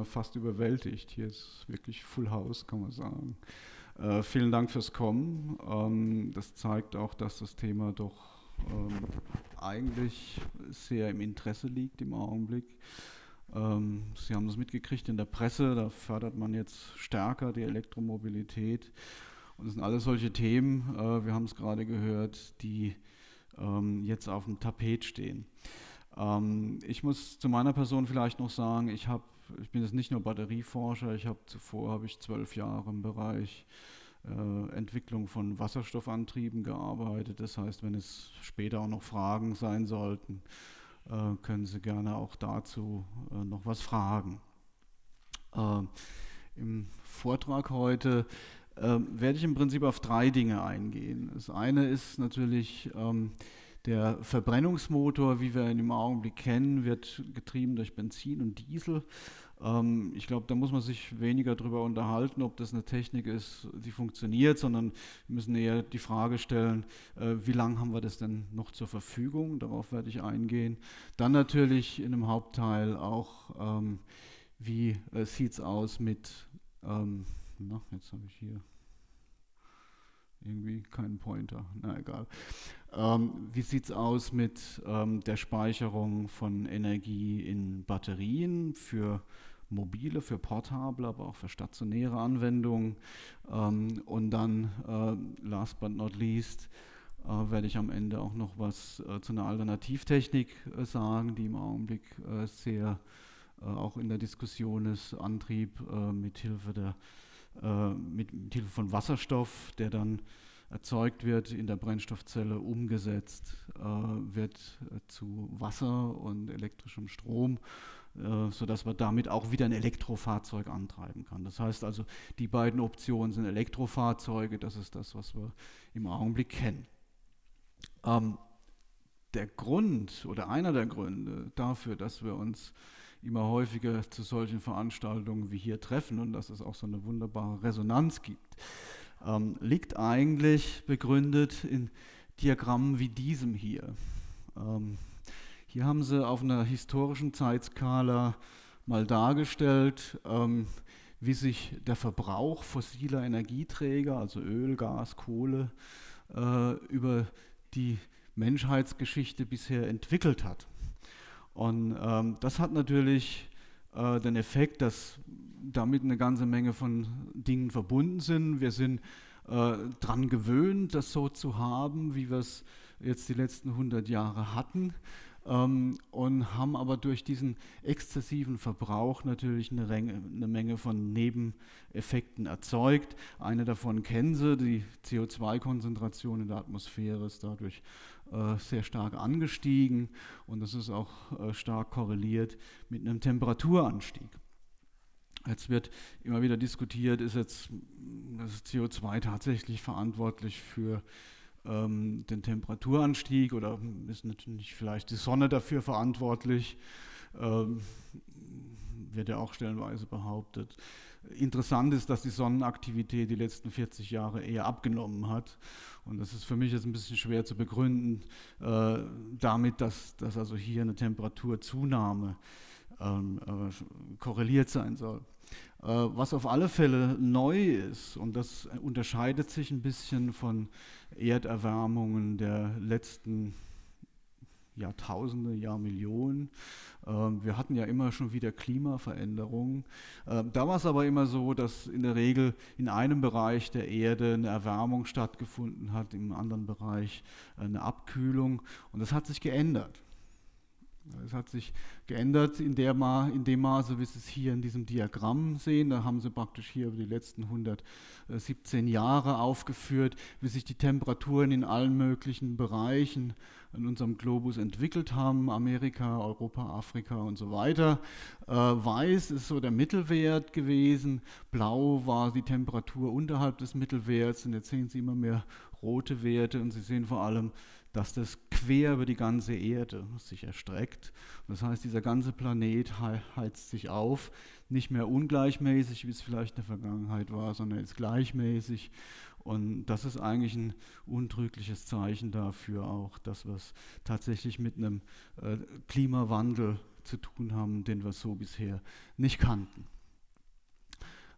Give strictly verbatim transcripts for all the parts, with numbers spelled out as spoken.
fast überwältigt. Hier ist wirklich Full House, kann man sagen. Äh, vielen Dank fürs Kommen. Ähm, das zeigt auch, dass das Thema doch ähm, eigentlich sehr im Interesse liegt im Augenblick. Ähm, Sie haben das mitgekriegt in der Presse, da fördert man jetzt stärker die Elektromobilität. Und das sind alles solche Themen, äh, wir haben es gerade gehört, die ähm, jetzt auf dem Tapet stehen. Ähm, ich muss zu meiner Person vielleicht noch sagen, ich, hab, ich bin jetzt nicht nur Batterieforscher, ich habe zuvor habe ich zwölf Jahre im Bereich äh, Entwicklung von Wasserstoffantrieben gearbeitet. Das heißt, wenn es später auch noch Fragen sein sollten, äh, können Sie gerne auch dazu äh, noch was fragen. Äh, Im Vortrag heute äh, werde ich im Prinzip auf drei Dinge eingehen. Das eine ist natürlich ähm, der Verbrennungsmotor, wie wir ihn im Augenblick kennen, wird getrieben durch Benzin und Diesel. Ähm, ich glaube, da muss man sich weniger darüber unterhalten, ob das eine Technik ist, die funktioniert, sondern wir müssen eher die Frage stellen, äh, wie lange haben wir das denn noch zur Verfügung? Darauf werde ich eingehen. Dann natürlich in einem Hauptteil auch, ähm, wie äh, sieht es aus mit, ähm, na, jetzt habe ich hier irgendwie keinen Pointer, na egal. Ähm, wie sieht es aus mit ähm, der Speicherung von Energie in Batterien für mobile, für portable, aber auch für stationäre Anwendungen? Ähm, und dann, äh, last but not least, äh, werde ich am Ende auch noch was äh, zu einer Alternativtechnik äh, sagen, die im Augenblick äh, sehr äh, auch in der Diskussion ist, Antrieb äh, mit Hilfe der Mit, mit Hilfe von Wasserstoff, der dann erzeugt wird, in der Brennstoffzelle umgesetzt, äh, wird äh, zu Wasser und elektrischem Strom, äh, sodass man damit auch wieder ein Elektrofahrzeug antreiben kann. Das heißt also, die beiden Optionen sind Elektrofahrzeuge, das ist das, was wir im Augenblick kennen. Ähm, der Grund oder einer der Gründe dafür, dass wir uns immer häufiger zu solchen Veranstaltungen wie hier treffen und dass es auch so eine wunderbare Resonanz gibt, ähm, liegt eigentlich begründet in Diagrammen wie diesem hier. Ähm, hier haben sie auf einer historischen Zeitskala mal dargestellt, ähm, wie sich der Verbrauch fossiler Energieträger, also Öl, Gas, Kohle, äh, über die Menschheitsgeschichte bisher entwickelt hat. Und ähm, das hat natürlich äh, den Effekt, dass damit eine ganze Menge von Dingen verbunden sind. Wir sind äh, daran gewöhnt, das so zu haben, wie wir es jetzt die letzten hundert Jahre hatten, ähm, und haben aber durch diesen exzessiven Verbrauch natürlich eine, Renge, eine Menge von Nebeneffekten erzeugt. Eine davon kennen Sie, die C O zwei Konzentration in der Atmosphäre ist dadurch äh, sehr stark angestiegen und das ist auch äh, stark korreliert mit einem Temperaturanstieg. Jetzt wird immer wieder diskutiert, ist jetzt das C O zwei tatsächlich verantwortlich für ähm, den Temperaturanstieg oder ist natürlich vielleicht die Sonne dafür verantwortlich? Ähm, wird ja auch stellenweise behauptet. Interessant ist, dass die Sonnenaktivität die letzten vierzig Jahre eher abgenommen hat. Und das ist für mich jetzt ein bisschen schwer zu begründen, äh, damit, dass, dass also hier eine Temperaturzunahme ähm, äh, korreliert sein soll. Äh, was auf alle Fälle neu ist, und das unterscheidet sich ein bisschen von Erderwärmungen der letzten Jahrtausende, Jahrmillionen. Ähm, wir hatten ja immer schon wieder Klimaveränderungen. Ähm, da war es aber immer so, dass in der Regel in einem Bereich der Erde eine Erwärmung stattgefunden hat, im anderen Bereich eine Abkühlung. Und das hat sich geändert. Es hat sich geändert in, der Ma in dem Maße, wie Sie es hier in diesem Diagramm sehen. Da haben Sie praktisch hier über die letzten hundertsiebzehn Jahre aufgeführt, wie sich die Temperaturen in allen möglichen Bereichen in unserem Globus entwickelt haben. Amerika, Europa, Afrika und so weiter. Äh, weiß ist so der Mittelwert gewesen. Blau war die Temperatur unterhalb des Mittelwerts. Und jetzt sehen Sie immer mehr rote Werte und Sie sehen vor allem, dass das quer über die ganze Erde sich erstreckt. Das heißt, dieser ganze Planet heizt sich auf, nicht mehr ungleichmäßig, wie es vielleicht in der Vergangenheit war, sondern ist gleichmäßig. Und das ist eigentlich ein untrügliches Zeichen dafür auch, dass wir es tatsächlich mit einem äh, Klimawandel zu tun haben, den wir so bisher nicht kannten.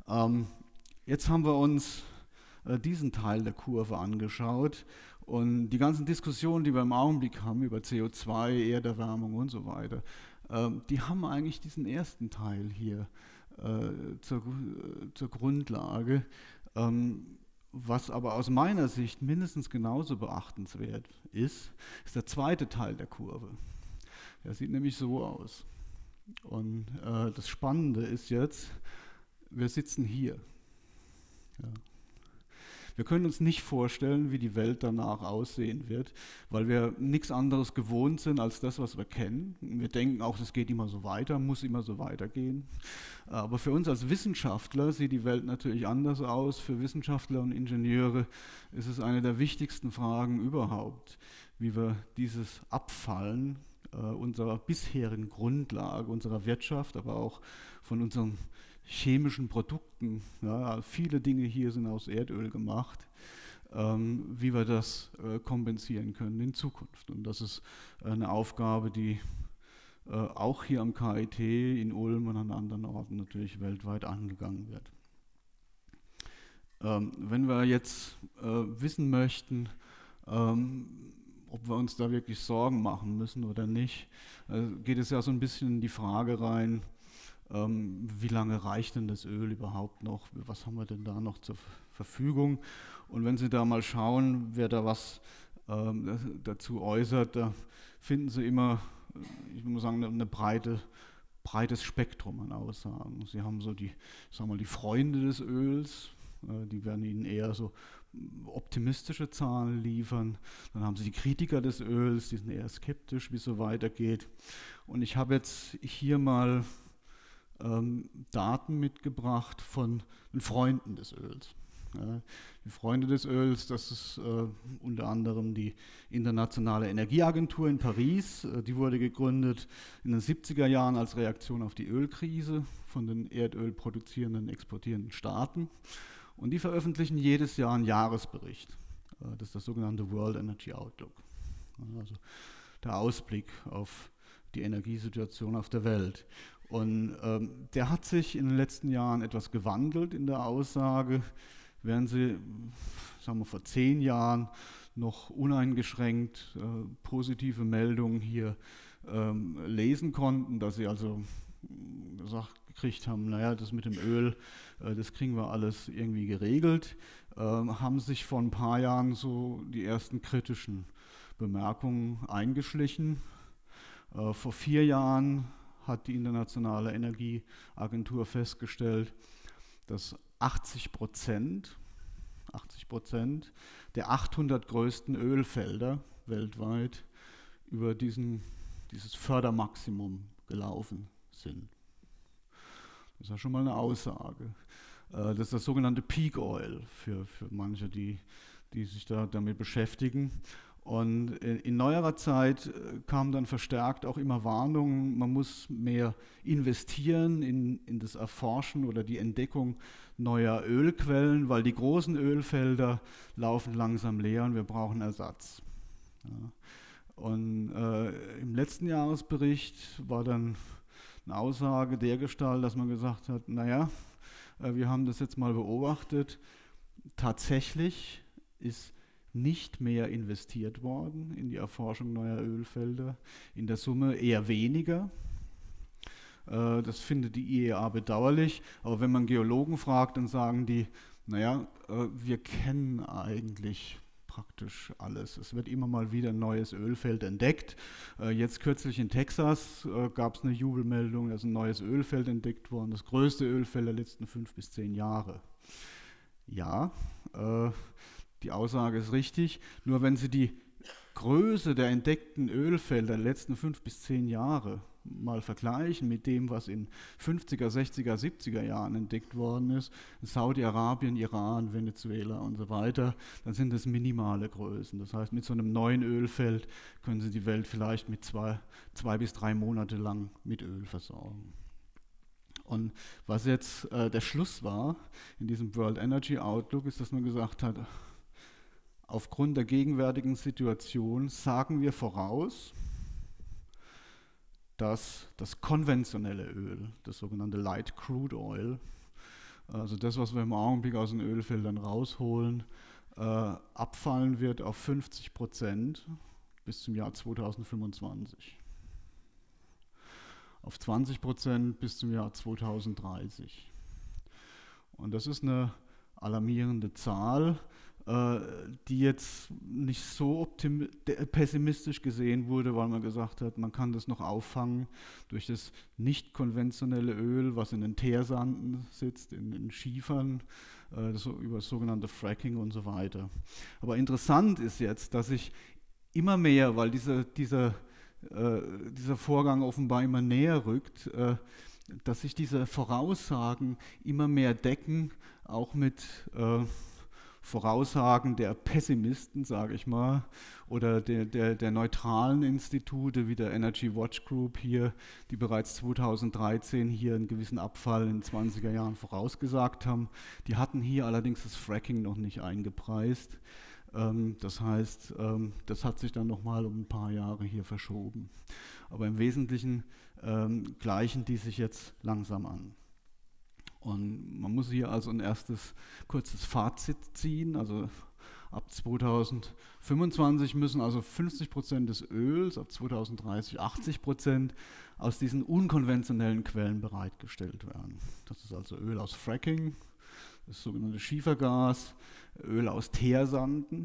Ähm, jetzt haben wir uns äh, diesen Teil der Kurve angeschaut und die ganzen Diskussionen, die wir im Augenblick haben über C O zwei, Erderwärmung und so weiter, äh, die haben eigentlich diesen ersten Teil hier äh, zur, äh, zur Grundlage. Ähm, was aber aus meiner Sicht mindestens genauso beachtenswert ist, ist der zweite Teil der Kurve. Der sieht nämlich so aus. Und äh, das Spannende ist jetzt, wir sitzen hier. Ja. Wir können uns nicht vorstellen, wie die Welt danach aussehen wird, weil wir nichts anderes gewohnt sind als das, was wir kennen. Wir denken auch, es geht immer so weiter, muss immer so weitergehen. Aber für uns als Wissenschaftler sieht die Welt natürlich anders aus. Für Wissenschaftler und Ingenieure ist es eine der wichtigsten Fragen überhaupt, wie wir dieses Abfallen äh, unserer bisherigen Grundlage, unserer Wirtschaft, aber auch von unseren chemischen Produkten, ja, viele Dinge hier sind aus Erdöl gemacht, ähm, wie wir das äh, kompensieren können in Zukunft. Und das ist äh, eine Aufgabe, die äh, auch hier am K I T, in Ulm und an anderen Orten natürlich weltweit angegangen wird. Ähm, wenn wir jetzt äh, wissen möchten, ähm, ob wir uns da wirklich Sorgen machen müssen oder nicht, äh, geht es ja so ein bisschen in die Frage rein, Ähm, wie lange reicht denn das Öl überhaupt noch? Was haben wir denn da noch zur Verfügung? Und wenn Sie da mal schauen, wer da was ähm, dazu äußert, da finden Sie immer, ich muss sagen, eine breite, breites Spektrum an Aussagen. Sie haben so die, sagen wir mal, die Freunde des Öls, äh, die werden Ihnen eher so optimistische Zahlen liefern. Dann haben Sie die Kritiker des Öls, die sind eher skeptisch, wie es so weitergeht. Und ich habe jetzt hier mal Ähm, Daten mitgebracht von den Freunden des Öls. Ja, die Freunde des Öls, das ist äh, unter anderem die Internationale Energieagentur in Paris. Äh, die wurde gegründet in den siebziger Jahren als Reaktion auf die Ölkrise von den Erdöl produzierenden, exportierenden Staaten. Und die veröffentlichen jedes Jahr einen Jahresbericht. Äh, das ist das sogenannte World Energy Outlook. Also der Ausblick auf die Energiesituation auf der Welt. Und ähm, der hat sich in den letzten Jahren etwas gewandelt in der Aussage, während Sie, sagen wir, vor zehn Jahren noch uneingeschränkt äh, positive Meldungen hier ähm, lesen konnten, dass Sie also gesagt gekriegt haben, naja, das mit dem Öl, äh, das kriegen wir alles irgendwie geregelt, äh, haben sich vor ein paar Jahren so die ersten kritischen Bemerkungen eingeschlichen. Äh, vor vier Jahren hat die Internationale Energieagentur festgestellt, dass achtzig Prozent, achtzig Prozent der achthundert größten Ölfelder weltweit über diesen, dieses Fördermaximum gelaufen sind. Das ist ja schon mal eine Aussage. Das ist das sogenannte Peak Oil für, für manche, die, die sich da damit beschäftigen. Und in neuerer Zeit kamen dann verstärkt auch immer Warnungen, man muss mehr investieren in, in das Erforschen oder die Entdeckung neuer Ölquellen, weil die großen Ölfelder laufen langsam leer und wir brauchen Ersatz. Ja. Und äh, im letzten Jahresbericht war dann eine Aussage dergestalt, dass man gesagt hat, naja, äh, wir haben das jetzt mal beobachtet, tatsächlich ist nicht mehr investiert worden in die Erforschung neuer Ölfelder, in der Summe eher weniger. Äh, das findet die I E A bedauerlich, aber wenn man Geologen fragt, dann sagen die, naja, äh, wir kennen eigentlich praktisch alles. Es wird immer mal wieder ein neues Ölfeld entdeckt. Äh, jetzt kürzlich in Texas äh, gab es eine Jubelmeldung, da ist ein neues Ölfeld entdeckt worden, das größte Ölfeld der letzten fünf bis zehn Jahre. Ja, äh, die Aussage ist richtig, nur wenn Sie die Größe der entdeckten Ölfelder der letzten fünf bis zehn Jahre mal vergleichen mit dem, was in fünfziger, sechziger, siebziger Jahren entdeckt worden ist, in Saudi-Arabien, Iran, Venezuela und so weiter, dann sind das minimale Größen. Das heißt, mit so einem neuen Ölfeld können Sie die Welt vielleicht mit zwei, zwei bis drei Monate lang mit Öl versorgen. Und was jetzt äh, der Schluss war in diesem World Energy Outlook, ist, dass man gesagt hat, aufgrund der gegenwärtigen Situation sagen wir voraus, dass das konventionelle Öl, das sogenannte Light Crude Oil, also das, was wir im Augenblick aus den Ölfeldern rausholen, äh, abfallen wird auf fünfzig Prozent bis zum Jahr zweitausendfünfundzwanzig. Auf zwanzig Prozent bis zum Jahr zweitausenddreißig. Und das ist eine alarmierende Zahl, äh, die jetzt nicht so pessimistisch gesehen wurde, weil man gesagt hat, man kann das noch auffangen durch das nicht konventionelle Öl, was in den Teersanden sitzt, in den Schiefern, äh, das, über das sogenannte Fracking und so weiter. Aber interessant ist jetzt, dass sich immer mehr, weil diese, dieser, äh, dieser Vorgang offenbar immer näher rückt, äh, dass sich diese Voraussagen immer mehr decken, auch mit äh, Voraussagen der Pessimisten, sage ich mal, oder der, der, der neutralen Institute wie der Energy Watch Group hier, die bereits zweitausenddreizehn hier einen gewissen Abfall in den zwanziger Jahren vorausgesagt haben. Die hatten hier allerdings das Fracking noch nicht eingepreist. Ähm, das heißt, ähm, das hat sich dann nochmal um ein paar Jahre hier verschoben. Aber im Wesentlichen ähm, gleichen die sich jetzt langsam an. Und man muss hier also ein erstes kurzes Fazit ziehen. Also ab zweitausendfünfundzwanzig müssen also fünfzig Prozent des Öls, ab zweitausenddreißig achtzig Prozent aus diesen unkonventionellen Quellen bereitgestellt werden. Das ist also Öl aus Fracking, das sogenannte Schiefergas, Öl aus Teersanden,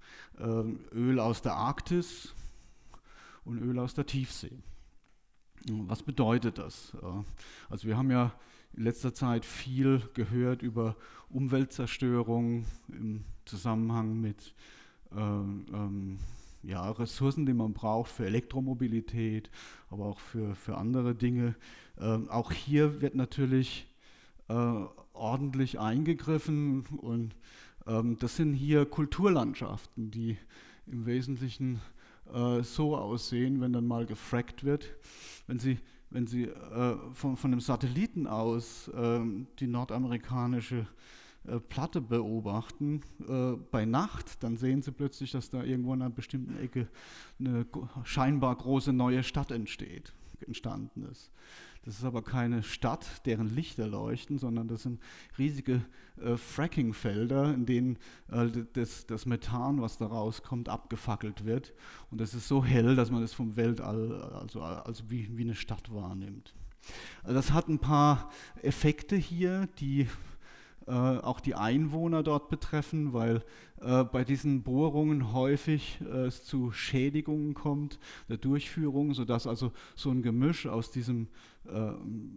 Öl aus der Arktis und Öl aus der Tiefsee. Was bedeutet das? Also wir haben ja in letzter Zeit viel gehört über Umweltzerstörung im Zusammenhang mit äh, ähm, ja, Ressourcen, die man braucht für Elektromobilität, aber auch für, für andere Dinge. Ähm, auch hier wird natürlich äh, ordentlich eingegriffen und ähm, das sind hier Kulturlandschaften, die im Wesentlichen äh, so aussehen, wenn dann mal gefrackt wird. Wenn Sie Wenn Sie äh, von, von einem Satelliten aus äh, die nordamerikanische äh, Platte beobachten, äh, bei Nacht, dann sehen Sie plötzlich, dass da irgendwo an einer bestimmten Ecke eine scheinbar große neue Stadt entsteht, entstanden ist. Das ist aber keine Stadt, deren Lichter leuchten, sondern das sind riesige äh, Fracking-Felder, in denen äh, das, das Methan, was da rauskommt, abgefackelt wird. Und das ist so hell, dass man das vom Weltall also, also wie, wie eine Stadt wahrnimmt. Also das hat ein paar Effekte hier, die äh, auch die Einwohner dort betreffen, weil äh, bei diesen Bohrungen häufig äh, es zu Schädigungen kommt, der Durchführung, sodass also so ein Gemisch aus diesem äh,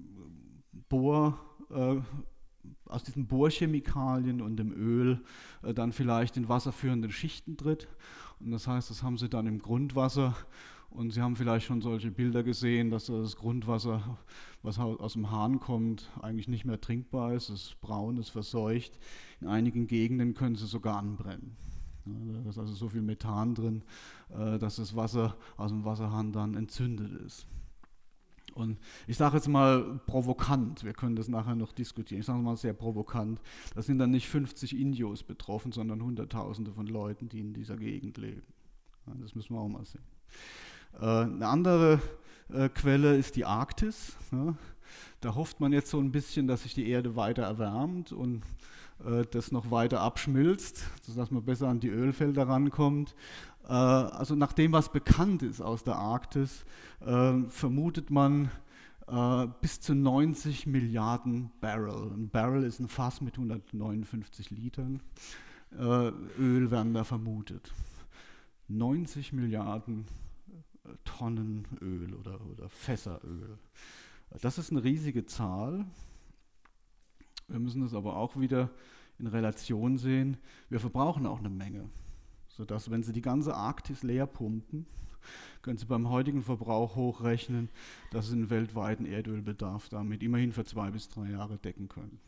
Bohr, äh, aus diesen Bohrchemikalien und dem Öl äh, dann vielleicht in wasserführende Schichten tritt. Und das heißt, das haben sie dann im Grundwasser. Und Sie haben vielleicht schon solche Bilder gesehen, dass das Grundwasser, was aus dem Hahn kommt, eigentlich nicht mehr trinkbar ist. Es ist braun, es ist verseucht. In einigen Gegenden können sie sogar anbrennen. Da ist also so viel Methan drin, dass das Wasser aus dem Wasserhahn dann entzündet ist. Und ich sage jetzt mal provokant, wir können das nachher noch diskutieren, ich sage mal sehr provokant, da sind dann nicht fünfzig Indios betroffen, sondern Hunderttausende von Leuten, die in dieser Gegend leben. Das müssen wir auch mal sehen. Eine andere äh, Quelle ist die Arktis. Ja. Da hofft man jetzt so ein bisschen, dass sich die Erde weiter erwärmt und äh, das noch weiter abschmilzt, sodass man besser an die Ölfelder rankommt. Äh, also nach dem, was bekannt ist aus der Arktis, äh, vermutet man äh, bis zu neunzig Milliarden Barrel. Ein Barrel ist ein Fass mit hundertneunundfünfzig Litern. Äh, Öl werden da vermutet. neunzig Milliarden Tonnen Öl oder, oder Fässer Öl. Das ist eine riesige Zahl. Wir müssen das aber auch wieder in Relation sehen. Wir verbrauchen auch eine Menge, sodass, wenn Sie die ganze Arktis leer pumpen, können Sie beim heutigen Verbrauch hochrechnen, dass Sie den weltweiten Erdölbedarf damit immerhin für zwei bis drei Jahre decken können.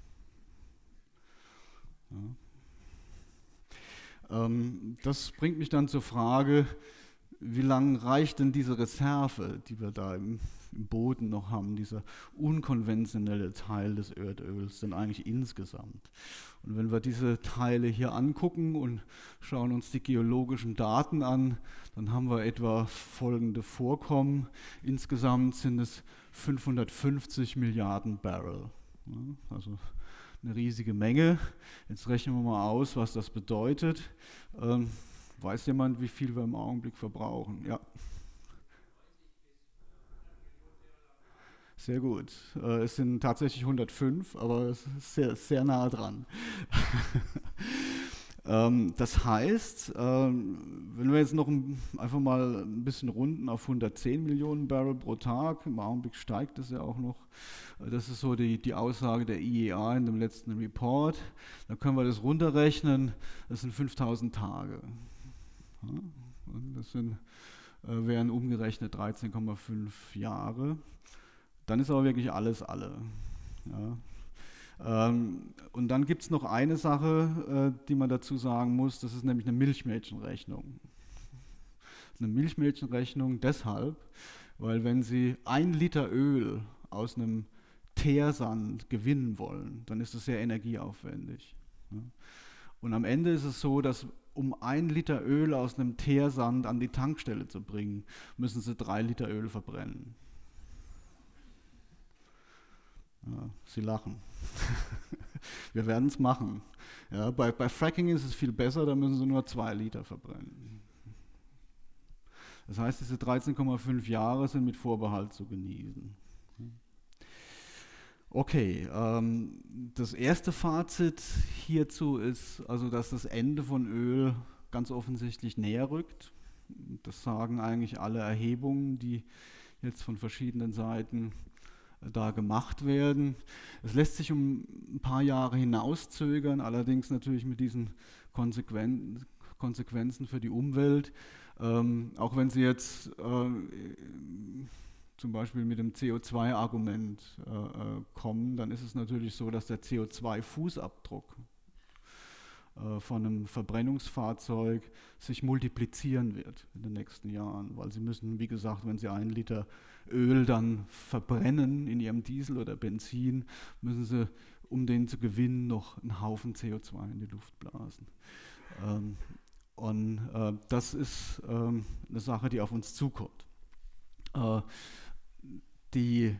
Ja. Ähm, das bringt mich dann zur Frage, wie lange reicht denn diese Reserve, die wir da im, im Boden noch haben, dieser unkonventionelle Teil des Erdöls denn eigentlich insgesamt? Und wenn wir diese Teile hier angucken und schauen uns die geologischen Daten an, dann haben wir etwa folgende Vorkommen. Insgesamt sind es fünfhundertfünfzig Milliarden Barrel. Also eine riesige Menge. Jetzt rechnen wir mal aus, was das bedeutet. Ähm, weiß jemand, wie viel wir im Augenblick verbrauchen? Ja. Sehr gut. Äh, es sind tatsächlich hundertfünf, aber es ist sehr, sehr nah dran. ähm, das heißt, ähm, wenn wir jetzt noch ein, einfach mal ein bisschen runden auf hundertzehn Millionen Barrel pro Tag, im Augenblick steigt das ja auch noch, äh, das ist so die, die Aussage der I E A in dem letzten Report, dann können wir das runterrechnen, das sind fünftausend Tage. Ja, und das sind, äh, wären umgerechnet dreizehn Komma fünf Jahre. Dann ist aber wirklich alles alle. Ja. Ähm, und dann gibt es noch eine Sache, äh, die man dazu sagen muss, das ist nämlich eine Milchmädchenrechnung. Eine Milchmädchenrechnung deshalb, weil wenn Sie ein Liter Öl aus einem Teersand gewinnen wollen, dann ist es sehr energieaufwendig. Ja. Und am Ende ist es so, dass um ein Liter Öl aus einem Teersand an die Tankstelle zu bringen, müssen Sie drei Liter Öl verbrennen. Ja, Sie lachen. Wir werden es machen. Ja, bei, bei Fracking ist es viel besser, da müssen Sie nur zwei Liter verbrennen. Das heißt, diese dreizehn Komma fünf Jahre sind mit Vorbehalt zu genießen. Okay, ähm, das erste Fazit hierzu ist, also, dass das Ende von Öl ganz offensichtlich näher rückt. Das sagen eigentlich alle Erhebungen, die jetzt von verschiedenen Seiten da gemacht werden. Es lässt sich um ein paar Jahre hinauszögern, allerdings natürlich mit diesen Konsequen Konsequenzen für die Umwelt. Ähm, auch wenn Sie jetzt äh, zum Beispiel mit dem C O zwei Argument äh, kommen, dann ist es natürlich so, dass der C O zwei Fußabdruck äh, von einem Verbrennungsfahrzeug sich multiplizieren wird in den nächsten Jahren, weil Sie müssen, wie gesagt, wenn Sie einen Liter Öl dann verbrennen in Ihrem Diesel oder Benzin, müssen Sie, um den zu gewinnen, noch einen Haufen C O zwei in die Luft blasen. Ähm, und äh, das ist ähm, eine Sache, die auf uns zukommt. Äh, die,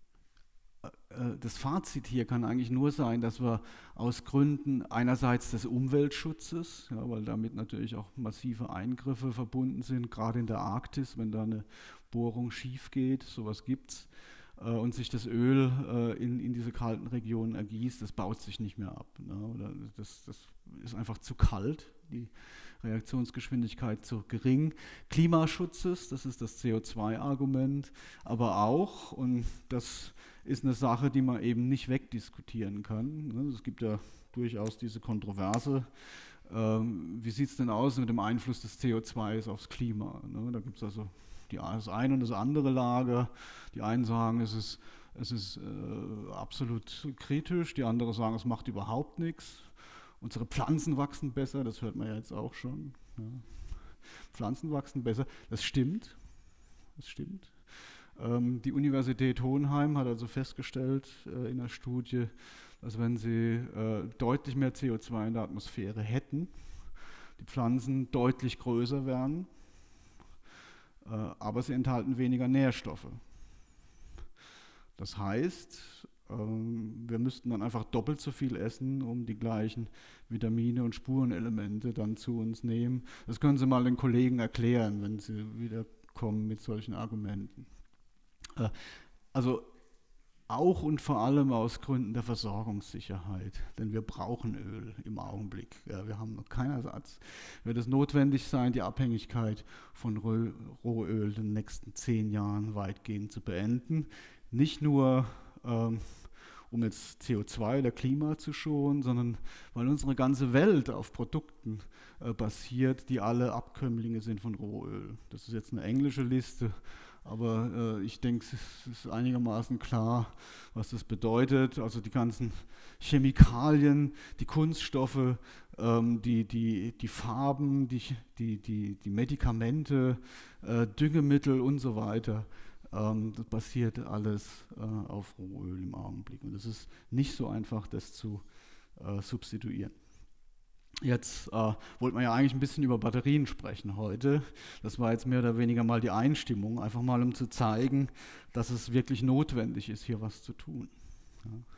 äh, das Fazit hier kann eigentlich nur sein, dass wir aus Gründen einerseits des Umweltschutzes, ja, weil damit natürlich auch massive Eingriffe verbunden sind, gerade in der Arktis, wenn da eine Bohrung schief geht, sowas gibt es, äh, und sich das Öl äh, in, in diese kalten Regionen ergießt, das baut sich nicht mehr ab. Ne? Oder das, das ist einfach zu kalt, die Reaktionsgeschwindigkeit zu gering. Klimaschutzes, das ist das C O zwei Argument, aber auch, und das ist eine Sache, die man eben nicht wegdiskutieren kann. Ne? Es gibt ja durchaus diese Kontroverse. Ähm, wie sieht es denn aus mit dem Einfluss des C O zwei aufs Klima? Ne? Da gibt es also die, das eine und das andere Lager. Die einen sagen, es ist, es ist äh, absolut kritisch, die anderen sagen, es macht überhaupt nichts. Unsere Pflanzen wachsen besser, das hört man ja jetzt auch schon. Ja. Pflanzen wachsen besser, das stimmt. Das stimmt. Ähm, die Universität Hohenheim hat also festgestellt äh, in einer Studie, dass wenn sie äh, deutlich mehr C O zwei in der Atmosphäre hätten, die Pflanzen deutlich größer wären, äh, aber sie enthalten weniger Nährstoffe. Das heißt, wir müssten dann einfach doppelt so viel essen, um die gleichen Vitamine und Spurenelemente dann zu uns nehmen. Das können Sie mal den Kollegen erklären, wenn Sie wiederkommen mit solchen Argumenten. Also auch und vor allem aus Gründen der Versorgungssicherheit, denn wir brauchen Öl im Augenblick. Ja, wir haben noch keinen Ersatz. Wird es notwendig sein, die Abhängigkeit von Rohöl in den nächsten zehn Jahren weitgehend zu beenden. Nicht nur ähm, um jetzt C O zwei oder Klima zu schonen, sondern weil unsere ganze Welt auf Produkten äh, basiert, die alle Abkömmlinge sind von Rohöl. Das ist jetzt eine englische Liste, aber äh, ich denke, es ist einigermaßen klar, was das bedeutet. Also die ganzen Chemikalien, die Kunststoffe, ähm, die, die, die Farben, die, die, die, die Medikamente, äh, Düngemittel und so weiter. Ähm, das basiert alles äh, auf Rohöl im Augenblick. Und es ist nicht so einfach, das zu äh, substituieren. Jetzt äh, wollten wir ja eigentlich ein bisschen über Batterien sprechen heute. Das war jetzt mehr oder weniger mal die Einstimmung, einfach mal um zu zeigen, dass es wirklich notwendig ist, hier was zu tun. Ja.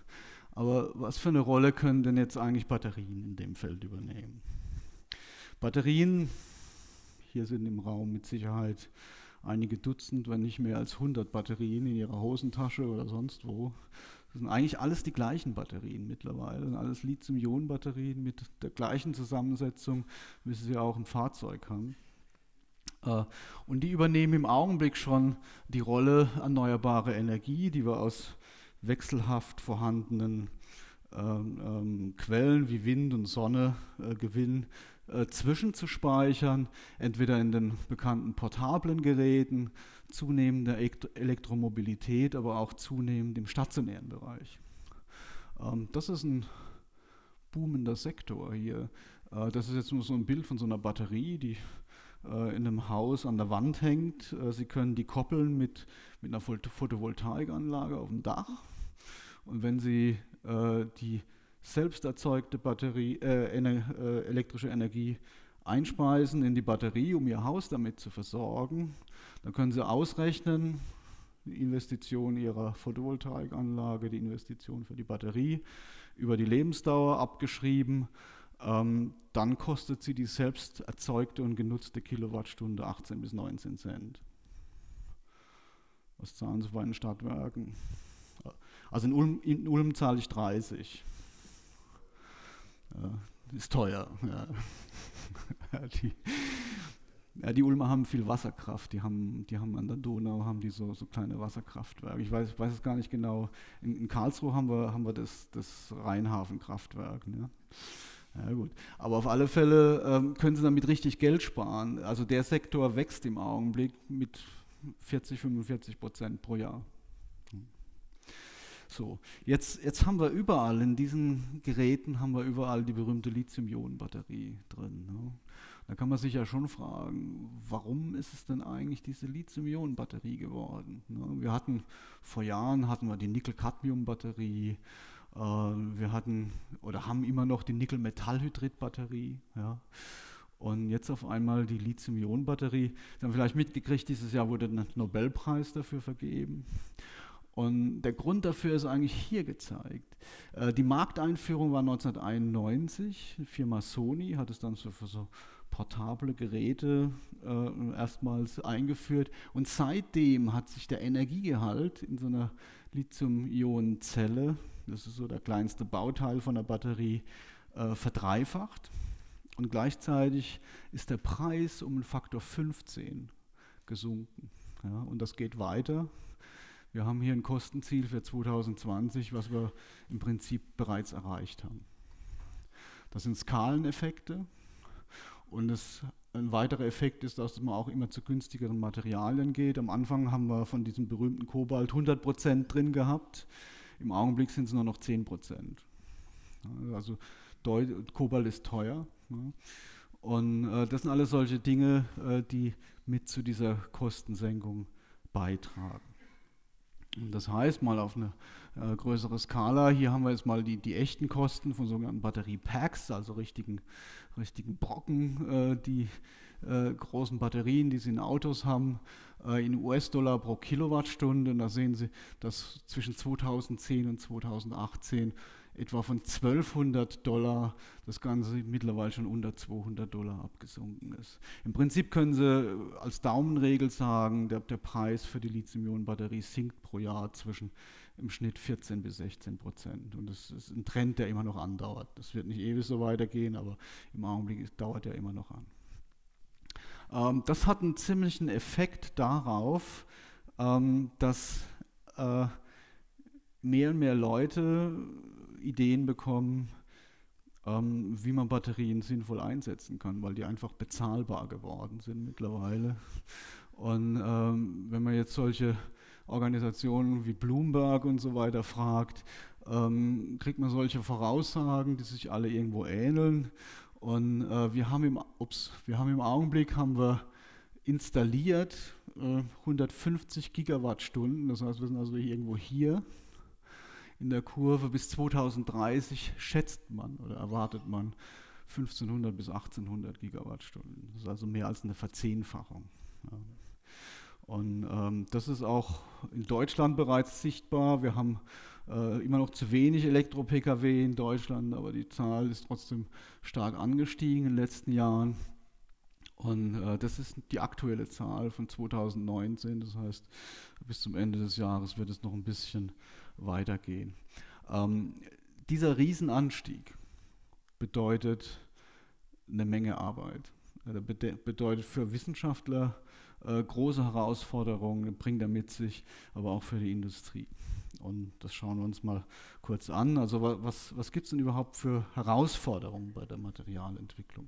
Aber was für eine Rolle können denn jetzt eigentlich Batterien in dem Feld übernehmen? Batterien, hier sind im Raum mit Sicherheit einige Dutzend, wenn nicht mehr als hundert Batterien in ihrer Hosentasche oder sonst wo. Das sind eigentlich alles die gleichen Batterien mittlerweile, das sind alles Lithium-Ionen-Batterien mit der gleichen Zusammensetzung, wie sie auch im Fahrzeug haben. Äh, und die übernehmen im Augenblick schon die Rolle erneuerbare Energie, die wir aus wechselhaft vorhandenen ähm, ähm, Quellen wie Wind und Sonne äh, gewinnen, äh, zwischenzuspeichern, entweder in den bekannten portablen Geräten, zunehmender Elektromobilität, aber auch zunehmend im stationären Bereich. Ähm, das ist ein boomender Sektor hier. Äh, das ist jetzt nur so ein Bild von so einer Batterie, die äh, in einem Haus an der Wand hängt. Äh, Sie können die koppeln mit, mit einer Photovoltaikanlage auf dem Dach. Und wenn Sie äh, die selbst erzeugte Batterie, äh, ener, äh, elektrische Energie einspeisen in die Batterie, um Ihr Haus damit zu versorgen, dann können Sie ausrechnen, die Investition Ihrer Photovoltaikanlage, die Investition für die Batterie, über die Lebensdauer abgeschrieben, ähm, dann kostet Sie die selbst erzeugte und genutzte Kilowattstunde achtzehn bis neunzehn Cent. Was zahlen Sie bei den Stadtwerken? Also in Ulm, in Ulm zahle ich dreißig. Ja, ist teuer. Ja. Ja, die, ja, die Ulmer haben viel Wasserkraft. Die haben, die haben an der Donau haben die so, so kleine Wasserkraftwerke. Ich weiß, weiß es gar nicht genau. In, in Karlsruhe haben wir, haben wir das, das Rheinhafenkraftwerk. Ne? Ja, gut. Aber auf alle Fälle ähm, können Sie damit richtig Geld sparen. Also der Sektor wächst im Augenblick mit vierzig, fünfundvierzig Prozent pro Jahr. So, jetzt, jetzt haben wir überall, in diesen Geräten haben wir überall die berühmte Lithium-Ionen-Batterie drin. Ne? Da kann man sich ja schon fragen, warum ist es denn eigentlich diese Lithium-Ionen-Batterie geworden? Ne? Wir hatten, vor Jahren hatten wir die Nickel-Cadmium-Batterie, äh, wir hatten oder haben immer noch die Nickel-Metallhydrid-Batterie, ja? Und jetzt auf einmal die Lithium-Ionen-Batterie. Sie haben vielleicht mitgekriegt, dieses Jahr wurde ein Nobelpreis dafür vergeben. Und der Grund dafür ist eigentlich hier gezeigt. Äh, die Markteinführung war neunzehnhunderteinundneunzig. Die Firma Sony hat es dann so für so portable Geräte äh, erstmals eingeführt. Und seitdem hat sich der Energiegehalt in so einer Lithium-Ionen-Zelle, das ist so der kleinste Bauteil von der Batterie, äh, verdreifacht. Und gleichzeitig ist der Preis um einen Faktor fünfzehn gesunken. Ja, und das geht weiter. Wir haben hier ein Kostenziel für zweitausendzwanzig, was wir im Prinzip bereits erreicht haben. Das sind Skaleneffekte und das, ein weiterer Effekt ist, dass man auch immer zu günstigeren Materialien geht. Am Anfang haben wir von diesem berühmten Kobalt hundert Prozent drin gehabt, im Augenblick sind es nur noch zehn Prozent. Also Kobalt ist teuer. Ne? Und äh, das sind alles solche Dinge, äh, die mit zu dieser Kostensenkung beitragen. Das heißt, mal auf eine äh, größere Skala, hier haben wir jetzt mal die, die echten Kosten von sogenannten Batteriepacks, also richtigen, richtigen Brocken, äh, die äh, großen Batterien, die Sie in Autos haben, äh, in U S-Dollar pro Kilowattstunde. Und da sehen Sie, dass zwischen zweitausendzehn und zweitausendachtzehn etwa von zwölfhundert Dollar das Ganze mittlerweile schon unter zweihundert Dollar abgesunken ist. Im Prinzip können Sie als Daumenregel sagen, der, der Preis für die Lithium-Ionen-Batterie sinkt pro Jahr zwischen im Schnitt vierzehn bis sechzehn Prozent. Und das ist ein Trend, der immer noch andauert. Das wird nicht ewig so weitergehen, aber im Augenblick dauert er immer noch an. Ähm, das hat einen ziemlichen Effekt darauf, ähm, dass äh, mehr und mehr Leute Ideen bekommen, ähm, wie man Batterien sinnvoll einsetzen kann, weil die einfach bezahlbar geworden sind mittlerweile. Und ähm, wenn man jetzt solche Organisationen wie Bloomberg und so weiter fragt, ähm, kriegt man solche Voraussagen, die sich alle irgendwo ähneln. Und äh, wir haben im, ups, wir haben im Augenblick haben wir installiert äh, hundertfünfzig Gigawattstunden, das heißt, wir sind also irgendwo hier in der Kurve. Bis zweitausenddreißig schätzt man oder erwartet man fünfzehnhundert bis achtzehnhundert Gigawattstunden. Das ist also mehr als eine Verzehnfachung. Ja. Und ähm, das ist auch in Deutschland bereits sichtbar. Wir haben äh, immer noch zu wenig Elektro-P K W in Deutschland, aber die Zahl ist trotzdem stark angestiegen in den letzten Jahren. Und äh, das ist die aktuelle Zahl von zweitausendneunzehn. Das heißt, bis zum Ende des Jahres wird es noch ein bisschen weitergehen. Ähm, dieser Riesenanstieg bedeutet eine Menge Arbeit. Er bedeutet für Wissenschaftler äh, große Herausforderungen, bringt er mit sich, aber auch für die Industrie. Und das schauen wir uns mal kurz an. Also was, was gibt es denn überhaupt für Herausforderungen bei der Materialentwicklung?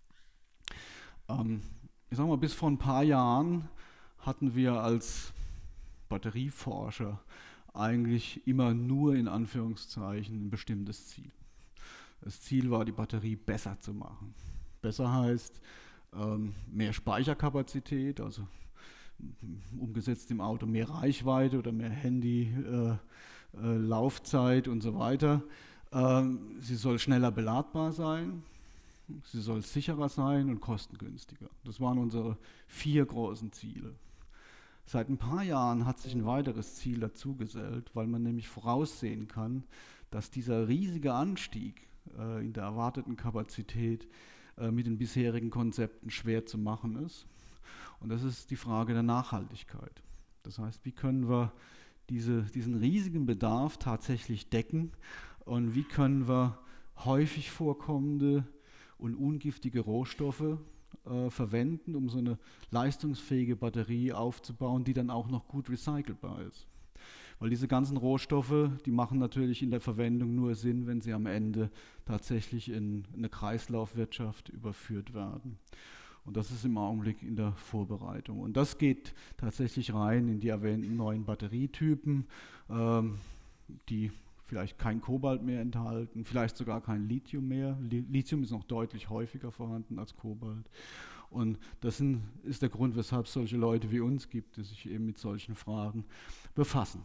Ähm, ich sage mal, bis vor ein paar Jahren hatten wir als Batterieforscher eigentlich immer nur in Anführungszeichen ein bestimmtes Ziel. Das Ziel war, die Batterie besser zu machen. Besser heißt ähm, mehr Speicherkapazität, also umgesetzt im Auto mehr Reichweite oder mehr Handy, äh, äh, Laufzeit und so weiter. Ähm, sie soll schneller beladbar sein, sie soll sicherer sein und kostengünstiger. Das waren unsere vier großen Ziele. Seit ein paar Jahren hat sich ein weiteres Ziel dazugesellt, weil man nämlich voraussehen kann, dass dieser riesige Anstieg äh, in der erwarteten Kapazität äh, mit den bisherigen Konzepten schwer zu machen ist. Und das ist die Frage der Nachhaltigkeit. Das heißt, wie können wir diese, diesen riesigen Bedarf tatsächlich decken und wie können wir häufig vorkommende und ungiftige Rohstoffe äh, verwenden, um so eine leistungsfähige Batterie aufzubauen, die dann auch noch gut recycelbar ist. Weil diese ganzen Rohstoffe, die machen natürlich in der Verwendung nur Sinn, wenn sie am Ende tatsächlich in eine Kreislaufwirtschaft überführt werden. Und das ist im Augenblick in der Vorbereitung. Und das geht tatsächlich rein in die erwähnten neuen Batterietypen, ähm, die vielleicht kein Kobalt mehr enthalten, vielleicht sogar kein Lithium mehr. Lithium ist noch deutlich häufiger vorhanden als Kobalt. Und das sind, ist der Grund, weshalb es solche Leute wie uns gibt, die sich eben mit solchen Fragen befassen.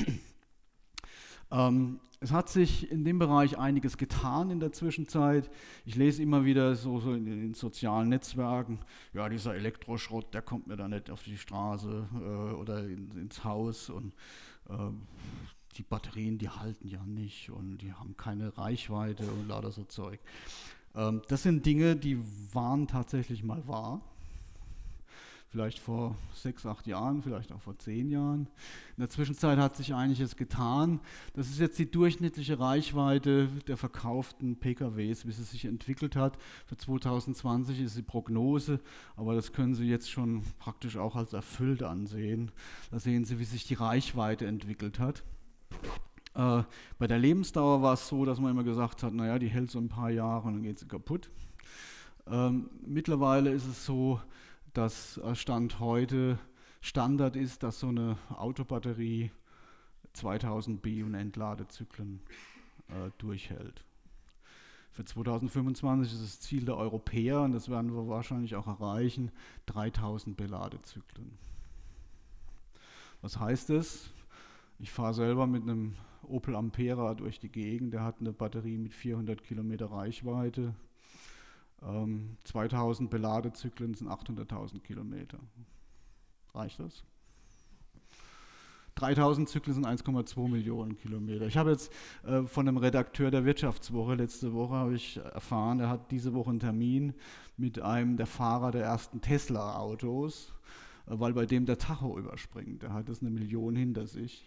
Ähm, es hat sich in dem Bereich einiges getan in der Zwischenzeit. Ich lese immer wieder so, so in den sozialen Netzwerken, ja, dieser Elektroschrott, der kommt mir da nicht auf die Straße äh, oder in, ins Haus und äh, die Batterien, die halten ja nicht und die haben keine Reichweite und lauter so Zeug. Ähm, das sind Dinge, die waren tatsächlich mal wahr. Vielleicht vor sechs, acht Jahren, vielleicht auch vor zehn Jahren. In der Zwischenzeit hat sich einiges getan. Das ist jetzt die durchschnittliche Reichweite der verkauften P K Ws, wie sie sich entwickelt hat. Für zweitausendzwanzig ist die Prognose, aber das können Sie jetzt schon praktisch auch als erfüllt ansehen. Da sehen Sie, wie sich die Reichweite entwickelt hat. Äh, bei der Lebensdauer war es so, dass man immer gesagt hat, naja, die hält so ein paar Jahre und dann geht sie kaputt. Ähm, mittlerweile ist es so, dass Stand heute Standard ist, dass so eine Autobatterie zweitausend B und Entladezyklen äh, durchhält. Für zweitausendfünfundzwanzig ist das Ziel der Europäer, und das werden wir wahrscheinlich auch erreichen, dreitausend Beladezyklen. Was heißt das? Ich fahre selber mit einem Opel Ampera durch die Gegend, der hat eine Batterie mit vierhundert Kilometer Reichweite. Ähm, zweitausend Beladezyklen sind achthunderttausend Kilometer. Reicht das? dreitausend Zyklen sind eins Komma zwei Millionen Kilometer. Ich habe jetzt äh, von einem Redakteur der Wirtschaftswoche, letzte Woche habe ich erfahren, er hat diese Woche einen Termin mit einem der Fahrer der ersten Tesla-Autos, äh, weil bei dem der Tacho überspringt. Der hat jetzt eine Million hinter sich.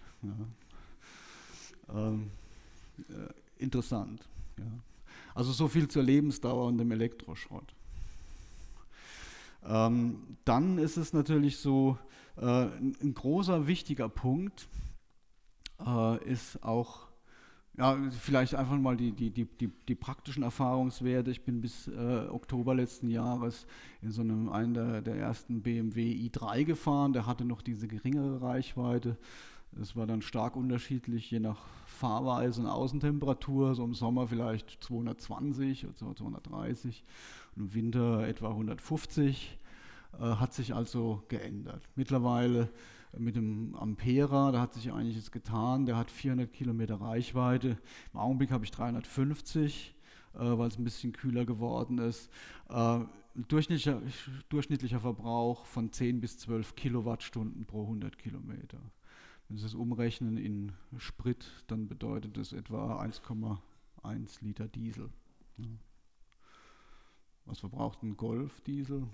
Ja. Ähm, äh, interessant. Ja. Also so viel zur Lebensdauer und dem Elektroschrott. Ähm, dann ist es natürlich so, äh, ein, ein großer, wichtiger Punkt äh, ist auch, ja, vielleicht einfach mal die, die, die, die, die praktischen Erfahrungswerte. Ich bin bis äh, Oktober letzten Jahres in so einem, einen der, der ersten B M W i drei gefahren, der hatte noch diese geringere Reichweite. Das war dann stark unterschiedlich, je nach Fahrweise und Außentemperatur, so im Sommer vielleicht zweihundertzwanzig oder zweihundertdreißig und im Winter etwa hundertfünfzig, äh, hat sich also geändert. Mittlerweile mit dem Ampera, da hat sich einiges getan, der hat vierhundert Kilometer Reichweite, im Augenblick habe ich dreihundertfünfzig, äh, weil es ein bisschen kühler geworden ist. Äh, durchschnittlicher, durchschnittlicher Verbrauch von zehn bis zwölf Kilowattstunden pro hundert Kilometer. Wenn Sie das umrechnen in Sprit, dann bedeutet das etwa eins Komma eins Liter Diesel. Ja. Was verbraucht ein Golf-Diesel?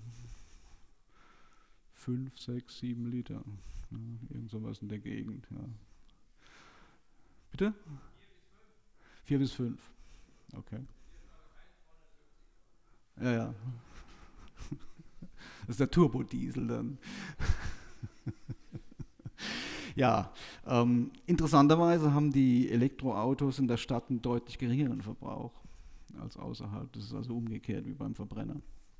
fünf, sechs, sieben Liter. Ja, irgend sowas in der Gegend. Ja. Bitte? vier bis fünf. Okay. Ja, ja. Das ist der Turbodiesel dann. Ja, ähm, interessanterweise haben die Elektroautos in der Stadt einen deutlich geringeren Verbrauch als außerhalb. Das ist also umgekehrt wie beim Verbrenner.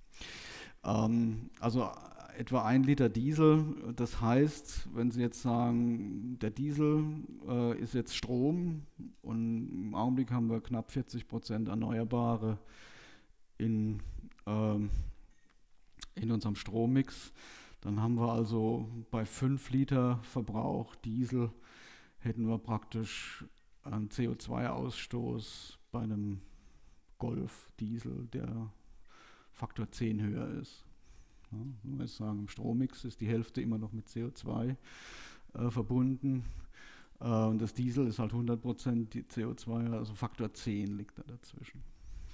Ähm, also etwa ein Liter Diesel, das heißt, wenn Sie jetzt sagen, der Diesel äh, ist jetzt Strom und im Augenblick haben wir knapp vierzig Prozent Erneuerbare in, ähm, in unserem Strommix, dann haben wir also bei fünf Liter Verbrauch Diesel hätten wir praktisch einen C O zwei Ausstoß bei einem Golf Diesel, der Faktor zehn höher ist. Ja, wenn wir jetzt sagen, im Strommix ist die Hälfte immer noch mit C O zwei äh, verbunden äh, und das Diesel ist halt hundert Prozent C O zwei, also Faktor zehn liegt da dazwischen.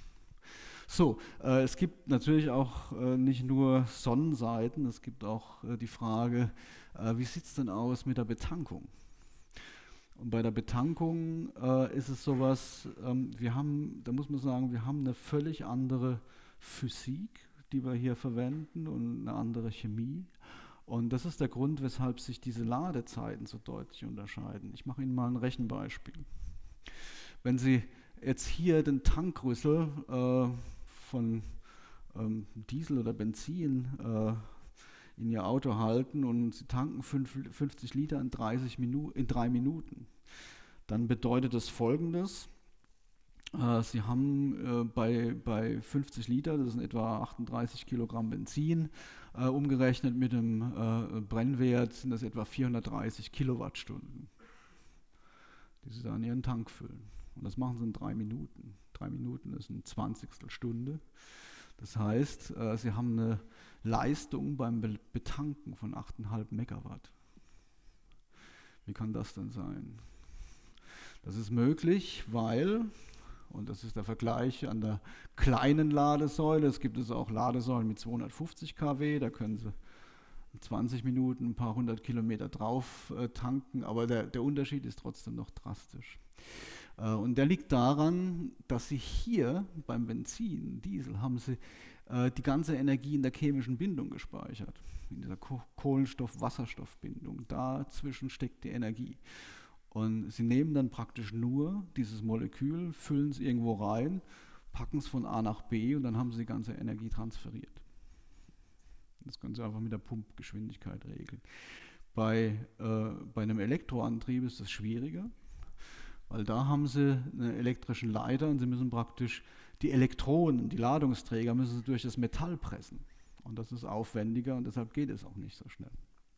So, äh, es gibt natürlich auch äh, nicht nur Sonnenseiten, es gibt auch äh, die Frage, äh, wie sieht es denn aus mit der Betankung? Und bei der Betankung äh, ist es sowas, ähm, wir haben, da muss man sagen, wir haben eine völlig andere Physik, die wir hier verwenden und eine andere Chemie. Und das ist der Grund, weshalb sich diese Ladezeiten so deutlich unterscheiden. Ich mache Ihnen mal ein Rechenbeispiel. Wenn Sie jetzt hier den Tankrüssel äh, von ähm, Diesel oder Benzin äh, in Ihr Auto halten und Sie tanken fünfzig Liter in, dreißig Minu in drei Minuten, dann bedeutet das Folgendes. Äh, Sie haben äh, bei, bei fünfzig Liter, das sind etwa achtunddreißig Kilogramm Benzin, äh, umgerechnet mit dem äh, Brennwert sind das etwa vierhundertdreißig Kilowattstunden, die Sie da in Ihren Tank füllen. Und das machen Sie in drei Minuten. Drei Minuten ist eine Zwanzigstel Stunde. Das heißt, äh, Sie haben eine Leistung beim Be Betanken von acht Komma fünf Megawatt. Wie kann das denn sein? Das ist möglich, weil, und das ist der Vergleich an der kleinen Ladesäule, es gibt es auch Ladesäulen mit zweihundertfünfzig Kilowatt, da können Sie in zwanzig Minuten ein paar hundert Kilometer drauf äh, tanken, aber der, der Unterschied ist trotzdem noch drastisch. Äh, und der liegt daran, dass Sie hier beim Benzin, Diesel, haben Sie äh, die ganze Energie in der chemischen Bindung gespeichert, in dieser Ko Kohlenstoff-Wasserstoff-Bindung. Dazwischen steckt die Energie. Und Sie nehmen dann praktisch nur dieses Molekül, füllen es irgendwo rein, packen es von A nach B und dann haben Sie die ganze Energie transferiert. Das können Sie einfach mit der Pumpgeschwindigkeit regeln. Bei, äh, bei einem Elektroantrieb ist das schwieriger, weil da haben Sie einen elektrischen Leiter und Sie müssen praktisch die Elektronen, die Ladungsträger, müssen Sie durch das Metall pressen. Und das ist aufwendiger und deshalb geht es auch nicht so schnell.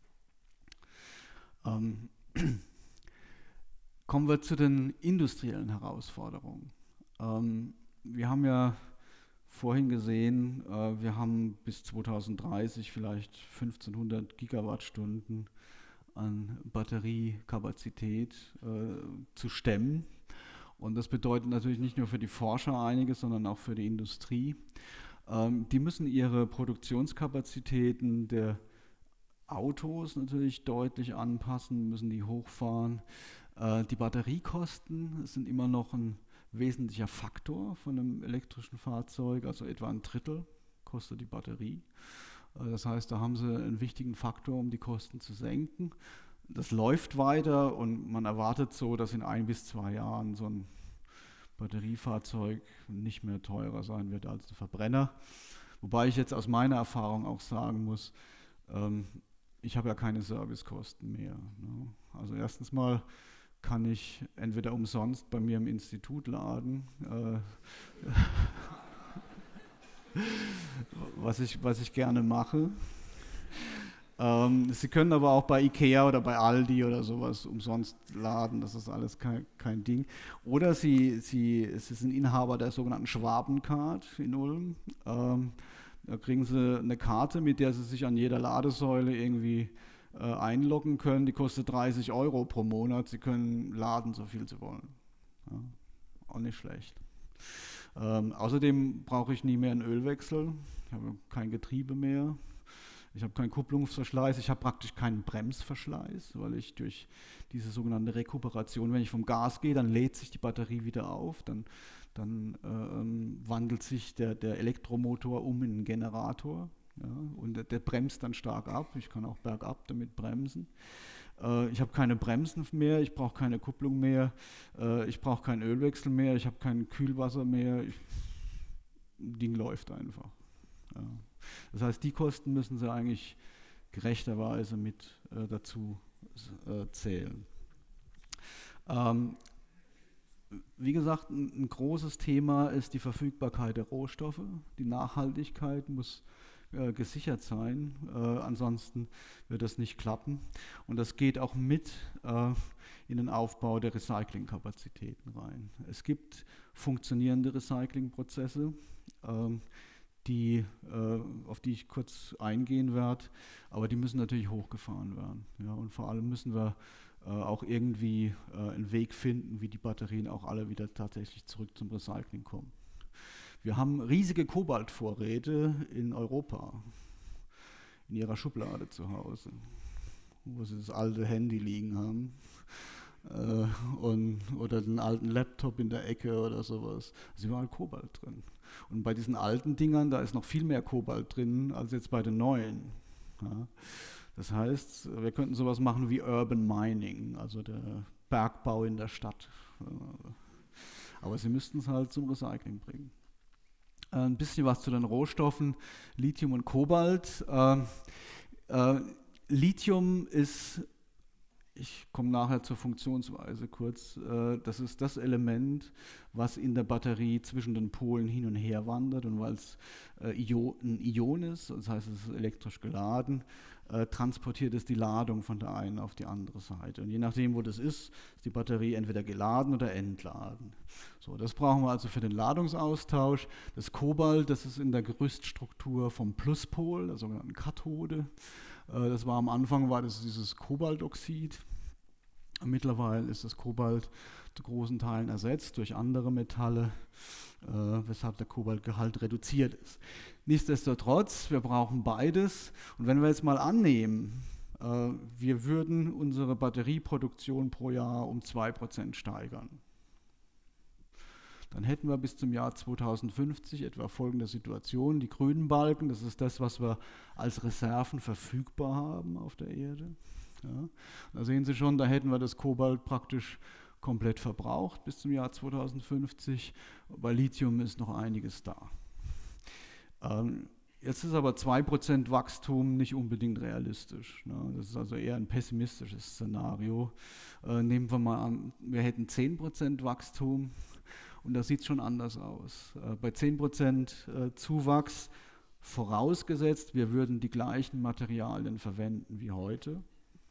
Ähm, Kommen wir zu den industriellen Herausforderungen. Ähm, wir haben ja vorhin gesehen, äh, wir haben bis zweitausenddreißig vielleicht fünfzehnhundert Gigawattstunden an Batteriekapazität äh, zu stemmen. Und das bedeutet natürlich nicht nur für die Forscher einiges, sondern auch für die Industrie. Ähm, die müssen ihre Produktionskapazitäten der Autos natürlich deutlich anpassen, müssen die hochfahren. Äh, die Batteriekosten sind immer noch ein wesentlicher Faktor von einem elektrischen Fahrzeug, also etwa ein Drittel kostet die Batterie. Äh, das heißt, da haben sie einen wichtigen Faktor, um die Kosten zu senken. Das läuft weiter und man erwartet so, dass in ein bis zwei Jahren so ein Batteriefahrzeug nicht mehr teurer sein wird als ein Verbrenner. Wobei ich jetzt aus meiner Erfahrung auch sagen muss, ähm, ich habe ja keine Servicekosten mehr. Ne? Also erstens mal kann ich entweder umsonst bei mir im Institut laden, äh, was, ich, was ich gerne mache. Ähm, Sie können aber auch bei Ikea oder bei Aldi oder sowas umsonst laden, das ist alles kein, kein Ding. Oder Sie, Sie, Sie sind Inhaber der sogenannten Schwabencard in Ulm. Ähm, Da kriegen Sie eine Karte, mit der Sie sich an jeder Ladesäule irgendwie äh, einloggen können. Die kostet dreißig Euro pro Monat. Sie können laden, so viel Sie wollen. Ja, auch nicht schlecht. Ähm, außerdem brauche ich nie mehr einen Ölwechsel. Ich habe kein Getriebe mehr. Ich habe keinen Kupplungsverschleiß, ich habe praktisch keinen Bremsverschleiß, weil ich durch diese sogenannte Rekuperation, wenn ich vom Gas gehe, dann lädt sich die Batterie wieder auf, dann, dann äh, wandelt sich der, der Elektromotor um in einen Generator, ja, und der, der bremst dann stark ab. Ich kann auch bergab damit bremsen. Äh, ich habe keine Bremsen mehr, ich brauche keine Kupplung mehr, äh, ich brauche keinen Ölwechsel mehr, ich habe kein Kühlwasser mehr. Ich, das Ding läuft einfach. Ja. Das heißt, die Kosten müssen Sie eigentlich gerechterweise mit äh, dazu äh, zählen. Ähm, wie gesagt, ein, ein großes Thema ist die Verfügbarkeit der Rohstoffe. Die Nachhaltigkeit muss äh, gesichert sein, äh, ansonsten wird das nicht klappen. Und das geht auch mit äh, in den Aufbau der Recyclingkapazitäten rein. Es gibt funktionierende Recyclingprozesse, ähm, die, äh, auf die ich kurz eingehen werde, aber die müssen natürlich hochgefahren werden. Ja, und vor allem müssen wir äh, auch irgendwie äh, einen Weg finden, wie die Batterien auch alle wieder tatsächlich zurück zum Recycling kommen. Wir haben riesige Kobaltvorräte in Europa, in ihrer Schublade zu Hause, wo sie das alte Handy liegen haben. Äh, und, oder den alten Laptop in der Ecke oder sowas. Da ist überall Kobalt drin. Und bei diesen alten Dingern, da ist noch viel mehr Kobalt drin, als jetzt bei den neuen. Ja. Das heißt, wir könnten sowas machen wie Urban Mining, also der Bergbau in der Stadt. Aber sie müssten es halt zum Recycling bringen. Ein bisschen was zu den Rohstoffen, Lithium und Kobalt. Äh, äh, Lithium ist, ich komme nachher zur Funktionsweise kurz, äh, das ist das Element, was in der Batterie zwischen den Polen hin und her wandert, und weil es äh, Io ein Ion ist, das heißt, es ist elektrisch geladen, äh, transportiert es die Ladung von der einen auf die andere Seite. Und je nachdem, wo das ist, ist die Batterie entweder geladen oder entladen. So, das brauchen wir also für den Ladungsaustausch. Das Kobalt, das ist in der Gerüststruktur vom Pluspol, der sogenannten Kathode. Äh, das war am Anfang war das dieses Kobaltoxid. Mittlerweile ist das Kobalt zu großen Teilen ersetzt durch andere Metalle, äh, weshalb der Kobaltgehalt reduziert ist. Nichtsdestotrotz, wir brauchen beides. Und wenn wir jetzt mal annehmen, äh, wir würden unsere Batterieproduktion pro Jahr um zwei Prozent steigern, dann hätten wir bis zum Jahr zweitausendfünfzig etwa folgende Situation. Die grünen Balken, das ist das, was wir als Reserven verfügbar haben auf der Erde. Ja, da sehen Sie schon, da hätten wir das Kobalt praktisch komplett verbraucht bis zum Jahr zweitausendfünfzig. Bei Lithium ist noch einiges da. Ähm, jetzt ist aber zwei Prozent Wachstum nicht unbedingt realistisch. Ne? Das ist also eher ein pessimistisches Szenario. Äh, nehmen wir mal an, wir hätten zehn Prozent Wachstum, und da sieht es schon anders aus. Äh, bei zehn Prozent äh, Zuwachs, vorausgesetzt, wir würden die gleichen Materialien verwenden wie heute,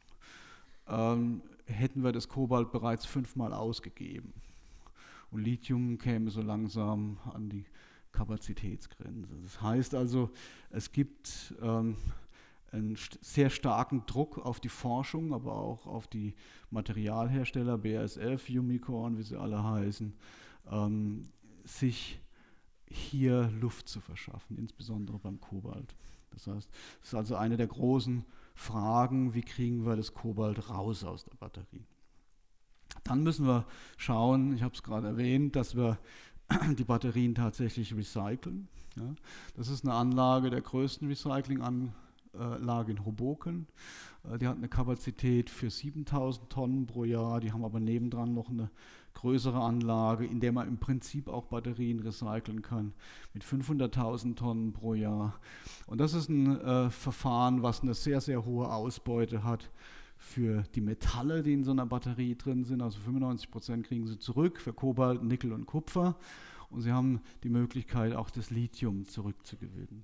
Ähm, hätten wir das Kobalt bereits fünfmal ausgegeben. Und Lithium käme so langsam an die Kapazitätsgrenze. Das heißt also, es gibt ähm, einen st sehr starken Druck auf die Forschung, aber auch auf die Materialhersteller, B A S F, Umicore, wie sie alle heißen, ähm, sich hier Luft zu verschaffen, insbesondere beim Kobalt. Das heißt, es ist also eine der großen Fragen, wie kriegen wir das Kobalt raus aus der Batterie. Dann müssen wir schauen, ich habe es gerade erwähnt, dass wir die Batterien tatsächlich recyceln. Ja, das ist eine Anlage der größten Recyclinganlage in Hoboken. Die hat eine Kapazität für siebentausend Tonnen pro Jahr. Die haben aber nebendran noch eine größere Anlage, in der man im Prinzip auch Batterien recyceln kann, mit fünfhunderttausend Tonnen pro Jahr. Und das ist ein äh, Verfahren, was eine sehr, sehr hohe Ausbeute hat für die Metalle, die in so einer Batterie drin sind. Also fünfundneunzig Prozent kriegen sie zurück für Kobalt, Nickel und Kupfer. Und sie haben die Möglichkeit, auch das Lithium zurückzugewinnen.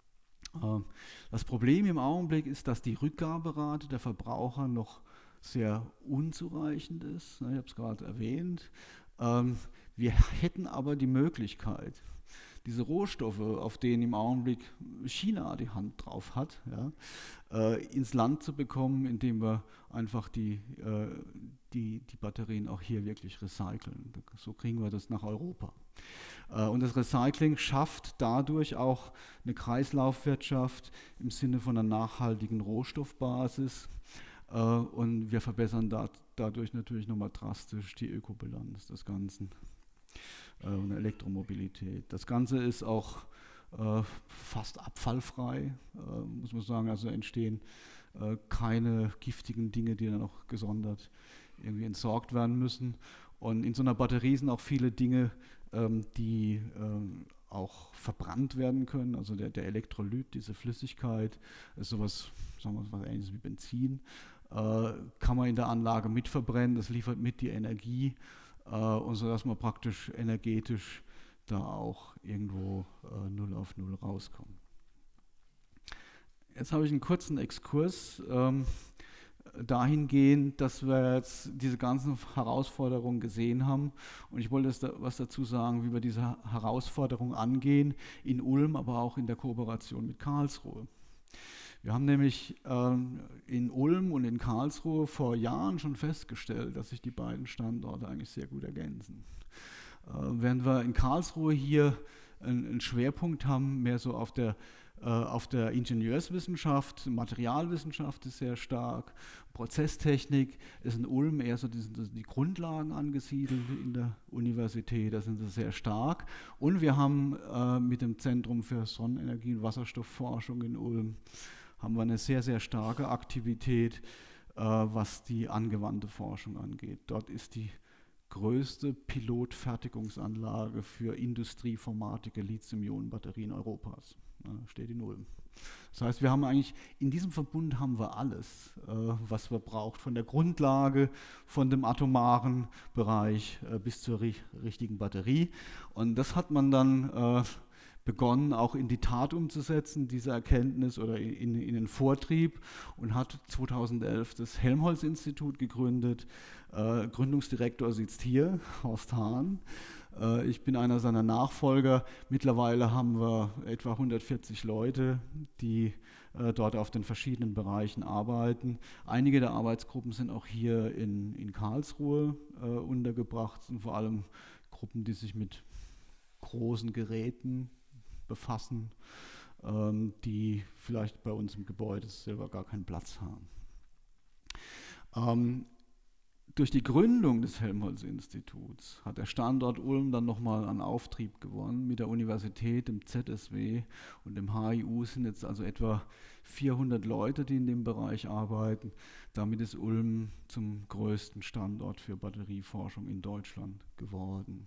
Das Problem im Augenblick ist, dass die Rückgaberate der Verbraucher noch sehr unzureichend ist. Ich habe es gerade erwähnt. Wir hätten aber die Möglichkeit, diese Rohstoffe, auf denen im Augenblick China die Hand drauf hat, ja, äh, ins Land zu bekommen, indem wir einfach die, äh, die, die Batterien auch hier wirklich recyceln. So kriegen wir das nach Europa. Äh, und das Recycling schafft dadurch auch eine Kreislaufwirtschaft im Sinne von einer nachhaltigen Rohstoffbasis. Äh, und wir verbessern da, dadurch natürlich nochmal drastisch die Ökobilanz des Ganzen äh, und Elektromobilität. Das Ganze ist auch äh, fast abfallfrei, äh, muss man sagen. Also entstehen äh, keine giftigen Dinge, die dann noch gesondert irgendwie entsorgt werden müssen. Und in so einer Batterie sind auch viele Dinge, ähm, die ähm, auch verbrannt werden können. Also der, der Elektrolyt, diese Flüssigkeit, ist sowas, sagen wir mal, was Ähnliches wie Benzin. Äh, kann man in der Anlage mitverbrennen, das liefert mit die Energie, äh, und so dass man praktisch energetisch da auch irgendwo äh, null auf null rauskommt. Jetzt habe ich einen kurzen Exkurs ähm, dahingehend, dass wir jetzt diese ganzen Herausforderungen gesehen haben, und ich wollte da was dazu sagen, wie wir diese Herausforderungen angehen, in Ulm, aber auch in der Kooperation mit Karlsruhe. Wir haben nämlich ähm, in Ulm und in Karlsruhe vor Jahren schon festgestellt, dass sich die beiden Standorte eigentlich sehr gut ergänzen. Äh, während wir in Karlsruhe hier einen, einen Schwerpunkt haben, mehr so auf der, äh, auf der Ingenieurswissenschaft, Materialwissenschaft ist sehr stark, Prozesstechnik ist in Ulm eher so die, die Grundlagen angesiedelt in der Universität, da sind sie sehr stark. Und wir haben äh, mit dem Zentrum für Sonnenenergie und Wasserstoffforschung in Ulm haben wir eine sehr, sehr starke Aktivität, äh, was die angewandte Forschung angeht. Dort ist die größte Pilotfertigungsanlage für industrieformatige Lithium-Ionen-Batterien Europas. Ja, steht in Ulm. Das heißt, wir haben eigentlich, in diesem Verbund haben wir alles, äh, was wir brauchen, von der Grundlage, von dem atomaren Bereich äh, bis zur ri richtigen Batterie. Und das hat man dann äh, begonnen, auch in die Tat umzusetzen, diese Erkenntnis, oder in, in den Vortrieb, und hat zweitausendelf das Helmholtz-Institut gegründet. Äh, Gründungsdirektor sitzt hier, Horst Hahn. Äh, ich bin einer seiner Nachfolger. Mittlerweile haben wir etwa hundertvierzig Leute, die äh, dort auf den verschiedenen Bereichen arbeiten. Einige der Arbeitsgruppen sind auch hier in, in Karlsruhe äh, untergebracht, sind vor allem Gruppen, die sich mit großen Geräten befassen, ähm, die vielleicht bei uns im Gebäude selber gar keinen Platz haben. Ähm, durch die Gründung des Helmholtz-Instituts hat der Standort Ulm dann nochmal an Auftrieb gewonnen. Mit der Universität, dem Z S W und dem H I U sind jetzt also etwa vierhundert Leute, die in dem Bereich arbeiten. Damit ist Ulm zum größten Standort für Batterieforschung in Deutschland geworden.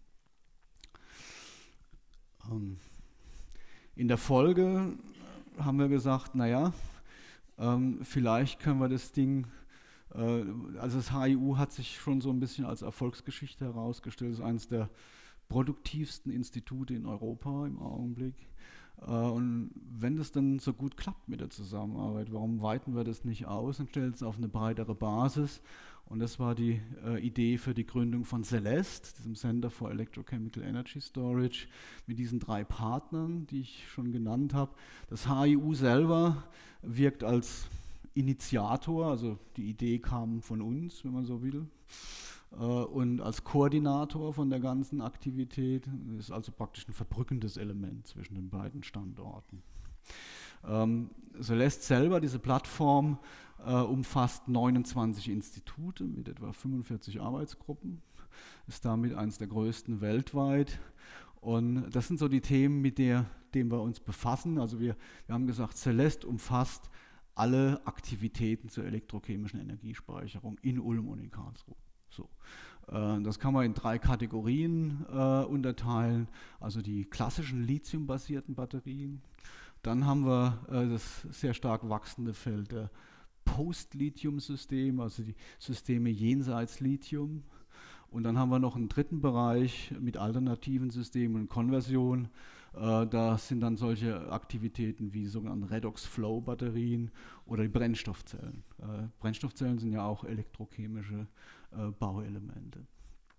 Ähm, In der Folge haben wir gesagt, naja, ähm, vielleicht können wir das Ding, äh, also das H I U hat sich schon so ein bisschen als Erfolgsgeschichte herausgestellt, es ist eines der produktivsten Institute in Europa im Augenblick. Äh, und wenn das dann so gut klappt mit der Zusammenarbeit, warum weiten wir das nicht aus und stellen es auf eine breitere Basis? Und das war die äh, Idee für die Gründung von Celeste, diesem Center for Electrochemical Energy Storage, mit diesen drei Partnern, die ich schon genannt habe. Das H I U selber wirkt als Initiator, also die Idee kam von uns, wenn man so will, äh, und als Koordinator von der ganzen Aktivität. Das ist also praktisch ein verbrückendes Element zwischen den beiden Standorten. Ähm, Celeste selber, diese Plattform, äh, umfasst neunundzwanzig Institute mit etwa fünfundvierzig Arbeitsgruppen, ist damit eines der größten weltweit. Und das sind so die Themen, mit der, denen wir uns befassen. Also wir, wir haben gesagt, Celeste umfasst alle Aktivitäten zur elektrochemischen Energiespeicherung in Ulm und in Karlsruhe. So. Äh, das kann man in drei Kategorien äh, unterteilen, also die klassischen lithiumbasierten Batterien. Dann haben wir äh, das sehr stark wachsende Feld der Post-Lithium-Systeme, also die Systeme jenseits Lithium. Und dann haben wir noch einen dritten Bereich mit alternativen Systemen und Konversion. Äh, da sind dann solche Aktivitäten wie sogenannte Redox-Flow-Batterien oder die Brennstoffzellen. Äh, Brennstoffzellen sind ja auch elektrochemische äh, Bauelemente.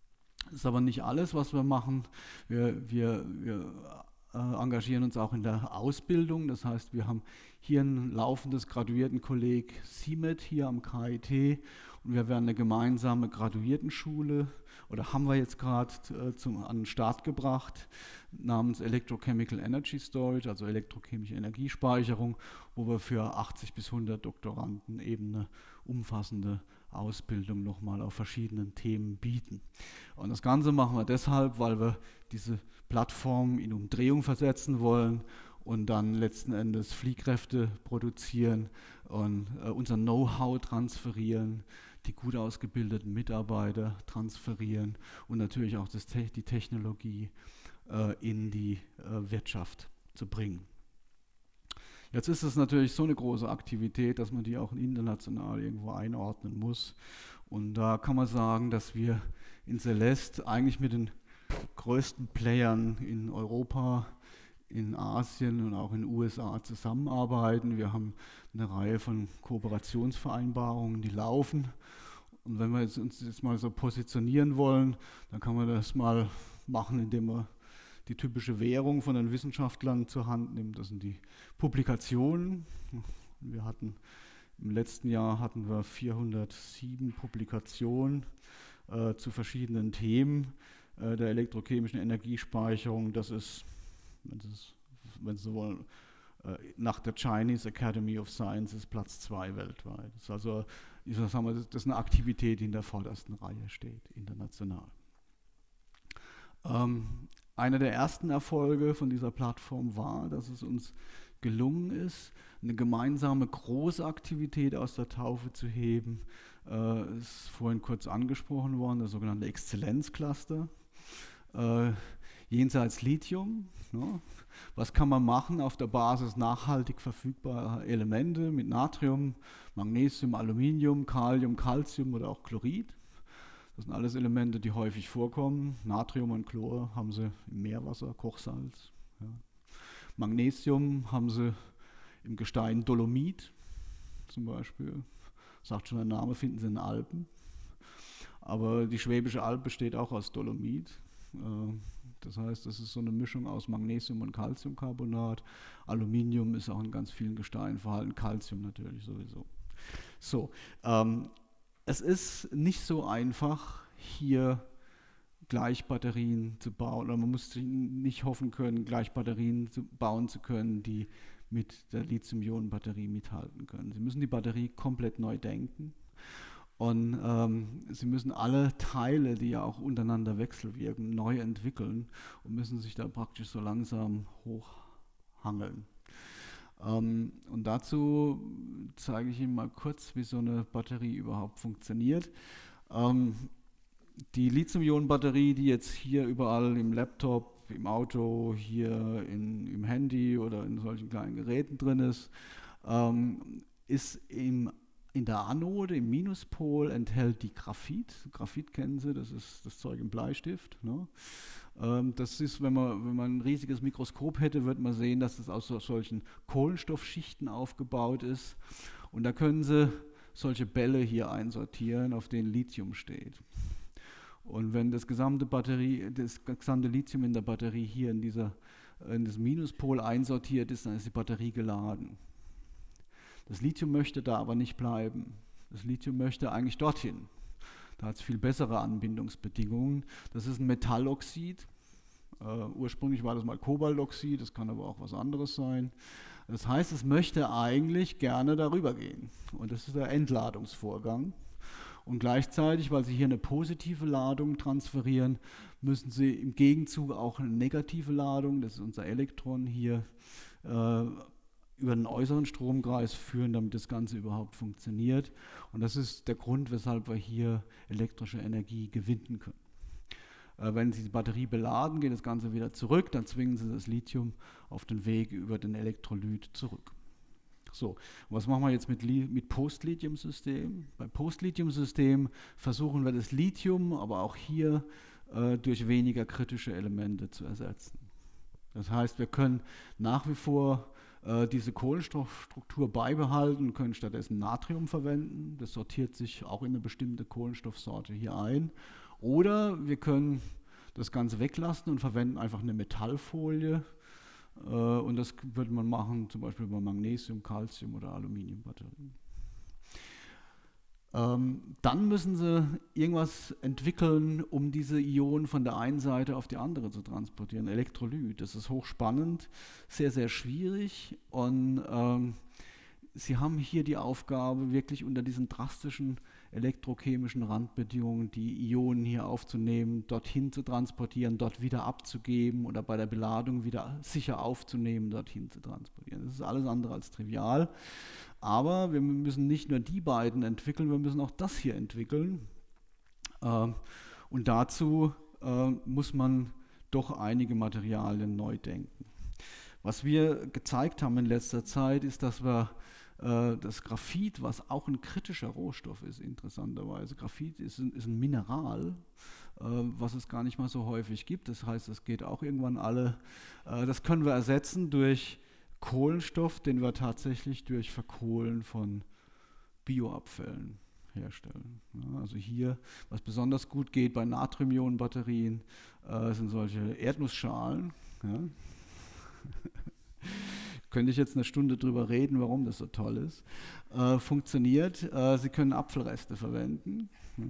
Das ist aber nicht alles, was wir machen. Wir, wir, wir äh, engagieren uns auch in der Ausbildung. Das heißt, wir haben hier ein laufendes Graduiertenkolleg C M E T hier am K I T und wir werden eine gemeinsame Graduiertenschule oder haben wir jetzt gerade äh, an den Start gebracht namens Electrochemical Energy Storage, also elektrochemische Energiespeicherung, wo wir für achtzig bis hundert Doktoranden eben eine umfassende Ausbildung nochmal auf verschiedenen Themen bieten. Und das Ganze machen wir deshalb, weil wir diese Plattform in Umdrehung versetzen wollen und dann letzten Endes Fliehkräfte produzieren und äh, unser Know-how transferieren, die gut ausgebildeten Mitarbeiter transferieren und natürlich auch das Te- die Technologie äh, in die äh, Wirtschaft zu bringen. Jetzt ist es natürlich so eine große Aktivität, dass man die auch international irgendwo einordnen muss. Und da kann man sagen, dass wir in Celeste eigentlich mit den größten Playern in Europa, in Asien und auch in den U S A zusammenarbeiten. Wir haben eine Reihe von Kooperationsvereinbarungen, die laufen. Und wenn wir jetzt uns jetzt mal so positionieren wollen, dann kann man das mal machen, indem wir die typische Währung von den Wissenschaftlern zur Hand nimmt. Das sind die Publikationen. Wir hatten im letzten Jahr hatten wir vierhundertsieben Publikationen äh, zu verschiedenen Themen äh, der elektrochemischen Energiespeicherung. Das ist, wenn Sie, wenn Sie so wollen, äh, nach der Chinese Academy of Sciences Platz zwei weltweit. Das ist also, ich sag mal, das ist eine Aktivität, die in der vordersten Reihe steht, international. Ähm, Einer der ersten Erfolge von dieser Plattform war, dass es uns gelungen ist, eine gemeinsame große Aktivität aus der Taufe zu heben. Äh, ist vorhin kurz angesprochen worden, das sogenannte Exzellenzcluster. Äh, jenseits Lithium. Ne? Was kann man machen auf der Basis nachhaltig verfügbarer Elemente mit Natrium, Magnesium, Aluminium, Kalium, Calcium oder auch Chlorid? Das sind alles Elemente, die häufig vorkommen. Natrium und Chlor haben sie im Meerwasser, Kochsalz. Ja. Magnesium haben sie im Gestein Dolomit zum Beispiel. Sagt schon der Name, finden sie in den Alpen. Aber die Schwäbische Alb besteht auch aus Dolomit. Das heißt, das ist so eine Mischung aus Magnesium und Calciumcarbonat. Aluminium ist auch in ganz vielen Gesteinen vorhanden, Calcium natürlich sowieso. So, ähm, es ist nicht so einfach, hier Gleichbatterien zu bauen, oder man muss nicht hoffen können, Gleichbatterien zu bauen zu können, die mit der Lithium-Ionen-Batterie mithalten können. Sie müssen die Batterie komplett neu denken und ähm, Sie müssen alle Teile, die ja auch untereinander wechselwirken, neu entwickeln und müssen sich da praktisch so langsam hochhangeln. Ähm, und dazu zeige ich Ihnen mal kurz, wie so eine Batterie überhaupt funktioniert. Ähm, die Lithium-Ionen-Batterie, die jetzt hier überall im Laptop, im Auto, hier in, im Handy oder in solchen kleinen Geräten drin ist, ähm, ist im, in der Anode, im Minuspol, enthält die Graphit. Graphit kennen Sie, das ist das Zeug im Bleistift. Ne? Ähm, das ist, wenn man, wenn man ein riesiges Mikroskop hätte, wird man sehen, dass es aus solchen Kohlenstoffschichten aufgebaut ist. Und da können Sie solche Bälle hier einsortieren, auf denen Lithium steht. Und wenn das gesamte, Batterie, das gesamte Lithium in der Batterie hier in, dieser, in das Minuspol einsortiert ist, dann ist die Batterie geladen. Das Lithium möchte da aber nicht bleiben. Das Lithium möchte eigentlich dorthin. Da hat es viel bessere Anbindungsbedingungen. Das ist ein Metalloxid. Uh, ursprünglich war das mal Kobaltoxid, das kann aber auch was anderes sein. Das heißt, es möchte eigentlich gerne darüber gehen. Und das ist der Entladungsvorgang. Und gleichzeitig, weil Sie hier eine positive Ladung transferieren, müssen Sie im Gegenzug auch eine negative Ladung, das ist unser Elektron hier, äh, über den äußeren Stromkreis führen, damit das Ganze überhaupt funktioniert. Und das ist der Grund, weshalb wir hier elektrische Energie gewinnen können. Äh, wenn Sie die Batterie beladen, geht das Ganze wieder zurück, dann zwingen Sie das Lithium auf den Weg über den Elektrolyt zurück. So, was machen wir jetzt mit, mit Post-Lithium-System? Beim Post-Lithium-System versuchen wir das Lithium, aber auch hier äh, durch weniger kritische Elemente zu ersetzen. Das heißt, wir können nach wie vor äh, diese Kohlenstoffstruktur beibehalten, können stattdessen Natrium verwenden. Das sortiert sich auch in eine bestimmte Kohlenstoffsorte hier ein. Oder wir können das Ganze weglassen und verwenden einfach eine Metallfolie. Äh, und das würde man machen, zum Beispiel bei Magnesium, Calcium oder Aluminiumbatterien. Ähm, dann müssen sie irgendwas entwickeln, um diese Ionen von der einen Seite auf die andere zu transportieren. Elektrolyt, das ist hochspannend, sehr, sehr schwierig. Und ähm, sie haben hier die Aufgabe, wirklich unter diesen drastischen elektrochemischen Randbedingungen die Ionen hier aufzunehmen, dorthin zu transportieren, dort wieder abzugeben oder bei der Beladung wieder sicher aufzunehmen, dorthin zu transportieren. Das ist alles andere als trivial. Aber wir müssen nicht nur die beiden entwickeln, wir müssen auch das hier entwickeln. Und dazu muss man doch einige Materialien neu denken. Was wir gezeigt haben in letzter Zeit, ist, dass wir das Graphit, was auch ein kritischer Rohstoff ist, interessanterweise. Graphit ist ein, ist ein Mineral, was es gar nicht mal so häufig gibt. Das heißt, es geht auch irgendwann alle. Das können wir ersetzen durch Kohlenstoff, den wir tatsächlich durch Verkohlen von Bioabfällen herstellen. Ja, also hier, was besonders gut geht bei Natrium-Ionen-Batterien, äh, sind solche Erdnussschalen. Ja. Könnte ich jetzt eine Stunde drüber reden, warum das so toll ist. Äh, funktioniert. Äh, Sie können Apfelreste verwenden. Ja.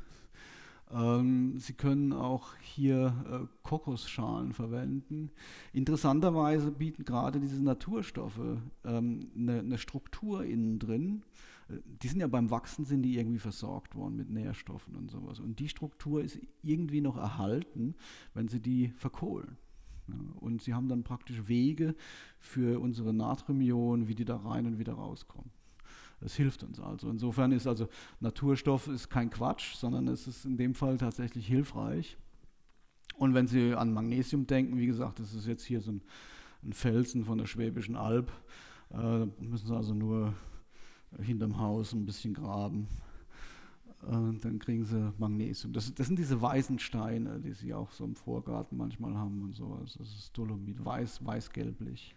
Ähm, Sie können auch hier äh, Kokosschalen verwenden. Interessanterweise bieten gerade diese Naturstoffe ähm, eine, eine Struktur innen drin. Die sind ja beim Wachsen, sind die irgendwie versorgt worden mit Nährstoffen und sowas. Und die Struktur ist irgendwie noch erhalten, wenn Sie die verkohlen. Ja, und Sie haben dann praktisch Wege für unsere Natriumionen, wie die da rein und wieder rauskommen. Das hilft uns also. Insofern ist also Naturstoff ist kein Quatsch, sondern es ist in dem Fall tatsächlich hilfreich. Und wenn Sie an Magnesium denken, wie gesagt, das ist jetzt hier so ein, ein Felsen von der Schwäbischen Alb, äh, müssen Sie also nur hinterm Haus ein bisschen graben. Äh, dann kriegen Sie Magnesium. Das, das sind diese weißen Steine, die Sie auch so im Vorgarten manchmal haben und sowas. Das ist Dolomit, weiß, weiß-gelblich.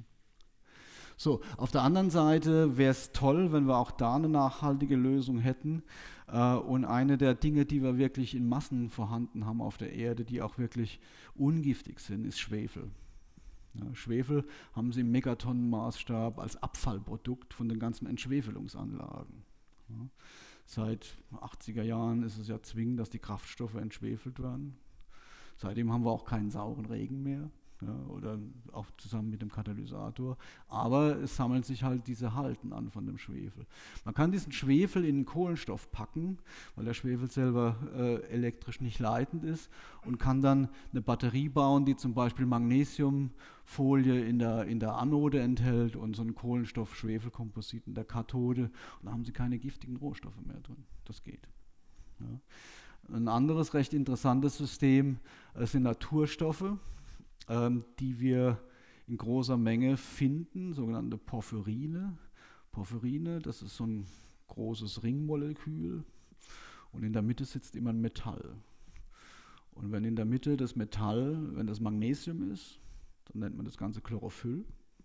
So, auf der anderen Seite wäre es toll, wenn wir auch da eine nachhaltige Lösung hätten. Äh, und eine der Dinge, die wir wirklich in Massen vorhanden haben auf der Erde, die auch wirklich ungiftig sind, ist Schwefel. Ja, Schwefel haben sie im Megatonnenmaßstab als Abfallprodukt von den ganzen Entschwefelungsanlagen. Ja, seit achtziger Jahren ist es ja zwingend, dass die Kraftstoffe entschwefelt werden. Seitdem haben wir auch keinen sauren Regen mehr. Ja, oder auch zusammen mit dem Katalysator. Aber es sammeln sich halt diese Halten an von dem Schwefel. Man kann diesen Schwefel in den Kohlenstoff packen, weil der Schwefel selber äh, elektrisch nicht leitend ist, und kann dann eine Batterie bauen, die zum Beispiel Magnesiumfolie in der, in der Anode enthält und so ein Kohlenstoff-Schwefelkomposit in der Kathode. Und da haben Sie keine giftigen Rohstoffe mehr drin. Das geht. Ja. Ein anderes recht interessantes System äh, sind Naturstoffe, die wir in großer Menge finden, sogenannte Porphyrine. Porphyrine, das ist so ein großes Ringmolekül, und in der Mitte sitzt immer ein Metall. Und wenn in der Mitte das Metall, wenn das Magnesium ist, dann nennt man das Ganze Chlorophyll.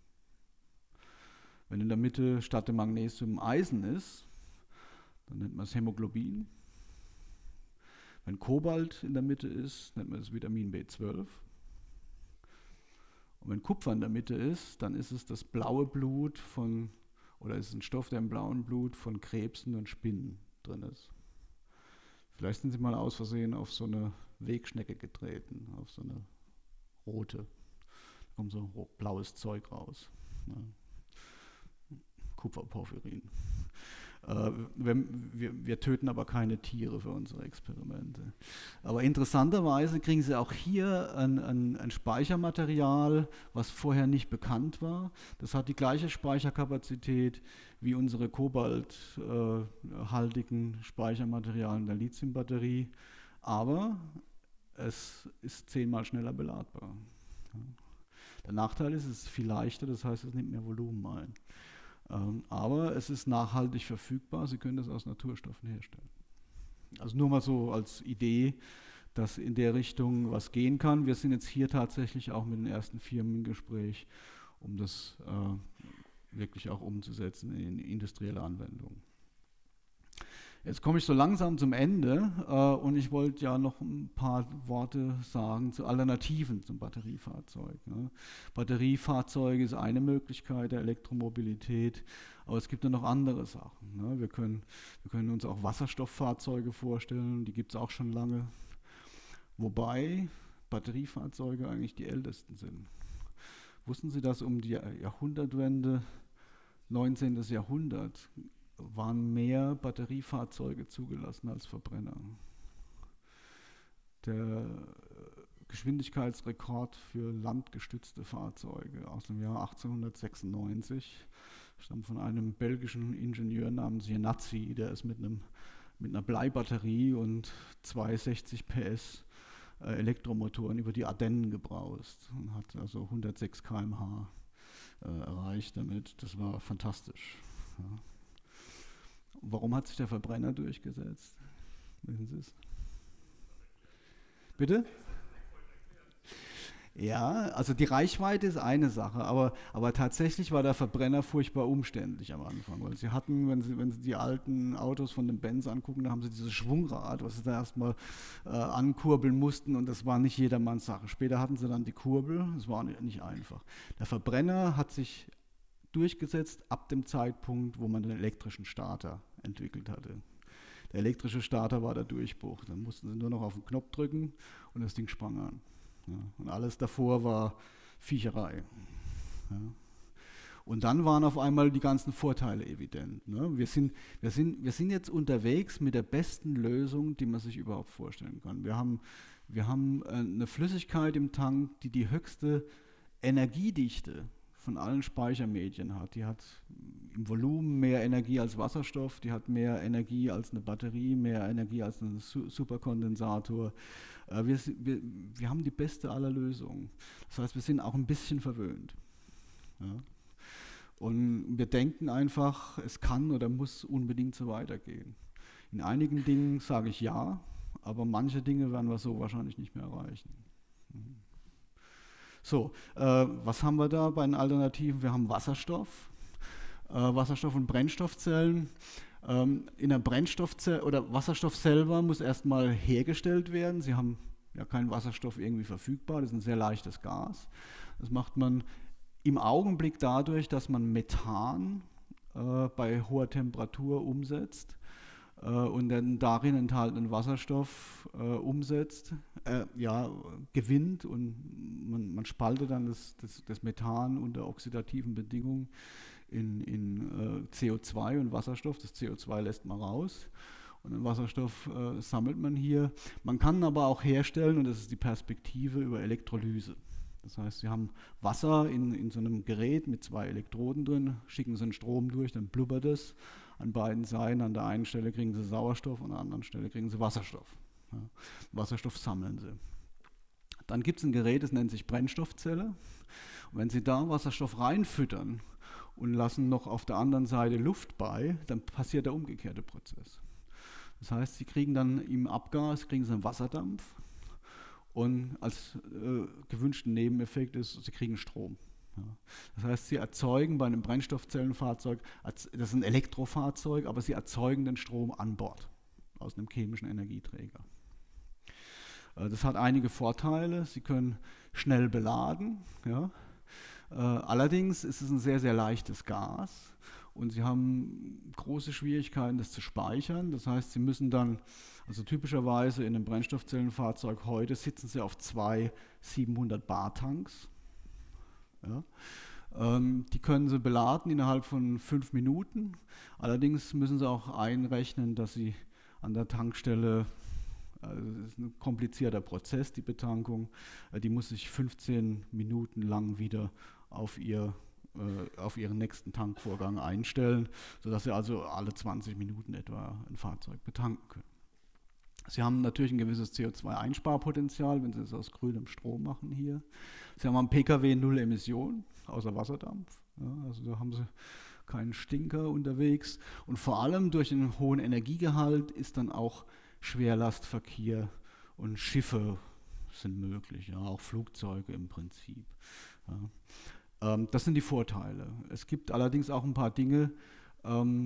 Wenn in der Mitte statt dem Magnesium Eisen ist, dann nennt man es Hämoglobin. Wenn Kobalt in der Mitte ist, nennt man es Vitamin B zwölf. Und wenn Kupfer in der Mitte ist, dann ist es das blaue Blut von, oder ist es ein Stoff, der im blauen Blut von Krebsen und Spinnen drin ist. Vielleicht sind Sie mal aus Versehen auf so eine Wegschnecke getreten, auf so eine rote. Da kommt so blaues Zeug raus. Ja. Kupferporphyrin. Äh, wir, wir, wir töten aber keine Tiere für unsere Experimente. Aber interessanterweise kriegen Sie auch hier ein, ein, ein Speichermaterial, was vorher nicht bekannt war. Das hat die gleiche Speicherkapazität wie unsere kobalthaltigen äh, Speichermaterialien der Lithiumbatterie, aber es ist zehnmal schneller beladbar. Ja. Der Nachteil ist, es ist viel leichter, das heißt, es nimmt mehr Volumen ein. Ähm, aber es ist nachhaltig verfügbar, Sie können das aus Naturstoffen herstellen. Also nur mal so als Idee, dass in der Richtung was gehen kann. Wir sind jetzt hier tatsächlich auch mit den ersten Firmen im Gespräch, um das äh, wirklich auch umzusetzen in industrielle Anwendungen. Jetzt komme ich so langsam zum Ende äh, und ich wollte ja noch ein paar Worte sagen zu Alternativen zum Batteriefahrzeug. Ne? Batteriefahrzeuge ist eine Möglichkeit der Elektromobilität, aber es gibt ja noch andere Sachen. Ne? Wir können, wir können uns auch Wasserstofffahrzeuge vorstellen, die gibt es auch schon lange, wobei Batteriefahrzeuge eigentlich die ältesten sind. Wussten Sie, dass um die Jahrhundertwende, neunzehnten. Jahrhundert, waren mehr Batteriefahrzeuge zugelassen als Verbrenner. Der Geschwindigkeitsrekord für landgestützte Fahrzeuge aus dem Jahr achtzehnhundertsechsundneunzig stammt von einem belgischen Ingenieur namens Jenatzy, der ist mit, einem, mit einer Bleibatterie und zweihundertsechzig P S äh, Elektromotoren über die Ardennen gebraust und hat also hundertsechs Kilometer pro Stunde äh, erreicht damit. Das war fantastisch. Ja. Warum hat sich der Verbrenner durchgesetzt? Wissen Sie es? Bitte? Ja, also die Reichweite ist eine Sache, aber, aber tatsächlich war der Verbrenner furchtbar umständlich am Anfang, weil sie hatten, wenn Sie, wenn Sie die alten Autos von den Benz angucken, da haben sie dieses Schwungrad, was sie da erstmal äh, ankurbeln mussten, und das war nicht jedermanns Sache. Später hatten sie dann die Kurbel, das war nicht einfach. Der Verbrenner hat sich durchgesetzt ab dem Zeitpunkt, wo man den elektrischen Starter entwickelt hatte. Der elektrische Starter war der Durchbruch. Dann mussten sie nur noch auf den Knopf drücken und das Ding sprang an. Ja, und alles davor war Viecherei. Ja. Und dann waren auf einmal die ganzen Vorteile evident. Ne? Wir sind, wir sind, wir sind jetzt unterwegs mit der besten Lösung, die man sich überhaupt vorstellen kann. Wir haben, wir haben eine Flüssigkeit im Tank, die die höchste Energiedichte von allen Speichermedien hat. Die hat im Volumen mehr Energie als Wasserstoff, die hat mehr Energie als eine Batterie, mehr Energie als ein Superkondensator. Äh, wir, wir, wir haben die beste aller Lösungen. Das heißt, wir sind auch ein bisschen verwöhnt. Ja? Und wir denken einfach, es kann oder muss unbedingt so weitergehen. In einigen Dingen sage ich ja, aber manche Dinge werden wir so wahrscheinlich nicht mehr erreichen. Mhm. So, äh, was haben wir da bei den Alternativen? Wir haben Wasserstoff, äh, Wasserstoff- und Brennstoffzellen. Ähm, in der Brennstoffzelle oder Wasserstoff selber muss erstmal hergestellt werden. Sie haben ja keinen Wasserstoff irgendwie verfügbar, das ist ein sehr leichtes Gas. Das macht man im Augenblick dadurch, dass man Methan äh, bei hoher Temperatur umsetzt äh, und den darin enthaltenen Wasserstoff äh, umsetzt, äh, ja, gewinnt, und man, man spaltet dann das, das, das Methan unter oxidativen Bedingungen in, in äh, C O zwei und Wasserstoff. Das C O zwei lässt man raus und den Wasserstoff äh, sammelt man hier. Man kann aber auch herstellen, und das ist die Perspektive, über Elektrolyse. Das heißt, Sie haben Wasser in, in so einem Gerät mit zwei Elektroden drin, schicken Sie einen Strom durch, dann blubbert es an beiden Seiten. An der einen Stelle kriegen Sie Sauerstoff, an der anderen Stelle kriegen Sie Wasserstoff. Ja, Wasserstoff sammeln Sie. Dann gibt es ein Gerät, das nennt sich Brennstoffzelle. Und wenn Sie da Wasserstoff reinfüttern und lassen noch auf der anderen Seite Luft bei, dann passiert der umgekehrte Prozess. Das heißt, Sie kriegen dann im Abgas kriegen Sie einen Wasserdampf. Und als äh, gewünschten Nebeneffekt ist, Sie kriegen Strom. Ja. Das heißt, Sie erzeugen bei einem Brennstoffzellenfahrzeug, das ist ein Elektrofahrzeug, aber Sie erzeugen den Strom an Bord aus einem chemischen Energieträger. Äh, das hat einige Vorteile. Sie können schnell beladen. Ja. Äh, allerdings ist es ein sehr, sehr leichtes Gas. Und Sie haben große Schwierigkeiten, das zu speichern. Das heißt, Sie müssen dann, also typischerweise in einem Brennstoffzellenfahrzeug heute, sitzen Sie auf zwei siebenhundert Bar Tanks. Ja. Ähm, die können Sie beladen innerhalb von fünf Minuten. Allerdings müssen Sie auch einrechnen, dass Sie an der Tankstelle, also das ist ein komplizierter Prozess, die Betankung, äh, die muss sich fünfzehn Minuten lang wieder auf ihr auf ihren nächsten Tankvorgang einstellen, sodass Sie also alle zwanzig Minuten etwa ein Fahrzeug betanken können. Sie haben natürlich ein gewisses C O zwei Einsparpotenzial, wenn Sie es aus grünem Strom machen hier. Sie haben am P K W null Emissionen, außer Wasserdampf. Ja, also da haben Sie keinen Stinker unterwegs. Und vor allem durch den hohen Energiegehalt ist dann auch Schwerlastverkehr und Schiffe sind möglich, ja, auch Flugzeuge im Prinzip. Ja. Das sind die Vorteile. Es gibt allerdings auch ein paar Dinge, ähm,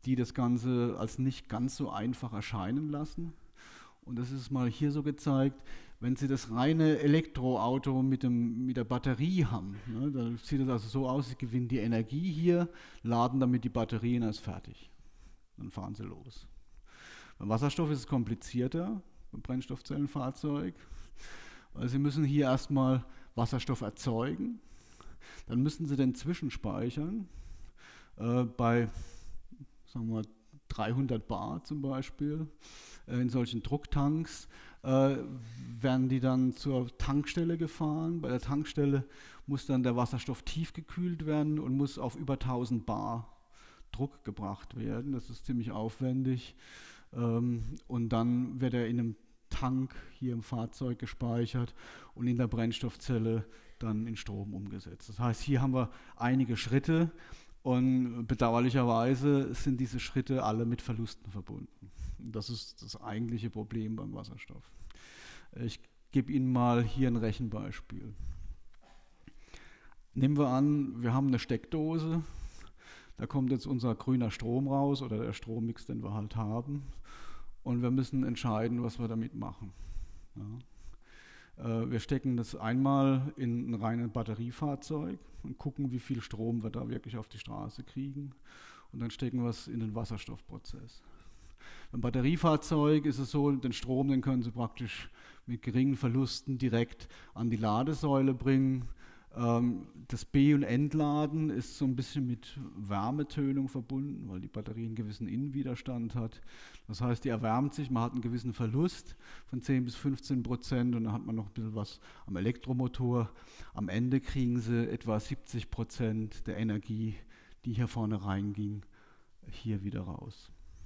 die das Ganze als nicht ganz so einfach erscheinen lassen. Und das ist mal hier so gezeigt, wenn Sie das reine Elektroauto mit, dem, mit der Batterie haben, ne, dann sieht das also so aus, Sie gewinnen die Energie hier, laden damit die Batterie und dann ist fertig. Dann fahren Sie los. Beim Wasserstoff ist es komplizierter, beim Brennstoffzellenfahrzeug, weil Sie müssen hier erstmal Wasserstoff erzeugen, dann müssen Sie den zwischenspeichern äh, bei, sagen wir mal, dreihundert Bar zum Beispiel. In solchen Drucktanks äh, werden die dann zur Tankstelle gefahren. Bei der Tankstelle muss dann der Wasserstoff tiefgekühlt werden und muss auf über tausend Bar Druck gebracht werden. Das ist ziemlich aufwendig. Ähm, und dann wird er in einem Tank hier im Fahrzeug gespeichert und in der Brennstoffzelle dann in Strom umgesetzt. Das heißt, hier haben wir einige Schritte und bedauerlicherweise sind diese Schritte alle mit Verlusten verbunden. Das ist das eigentliche Problem beim Wasserstoff. Ich gebe Ihnen mal hier ein Rechenbeispiel. Nehmen wir an, wir haben eine Steckdose, da kommt jetzt unser grüner Strom raus oder der Strommix, den wir halt haben, und wir müssen entscheiden, was wir damit machen. Ja. Wir stecken das einmal in ein reines Batteriefahrzeug und gucken, wie viel Strom wir da wirklich auf die Straße kriegen, und dann stecken wir es in den Wasserstoffprozess. Beim Batteriefahrzeug ist es so, den Strom, den können Sie praktisch mit geringen Verlusten direkt an die Ladesäule bringen. Das Be- und Entladen ist so ein bisschen mit Wärmetönung verbunden, weil die Batterie einen gewissen Innenwiderstand hat. Das heißt, die erwärmt sich, man hat einen gewissen Verlust von zehn bis fünfzehn Prozent und dann hat man noch ein bisschen was am Elektromotor. Am Ende kriegen Sie etwa siebzig Prozent der Energie, die hier vorne reinging, hier wieder raus.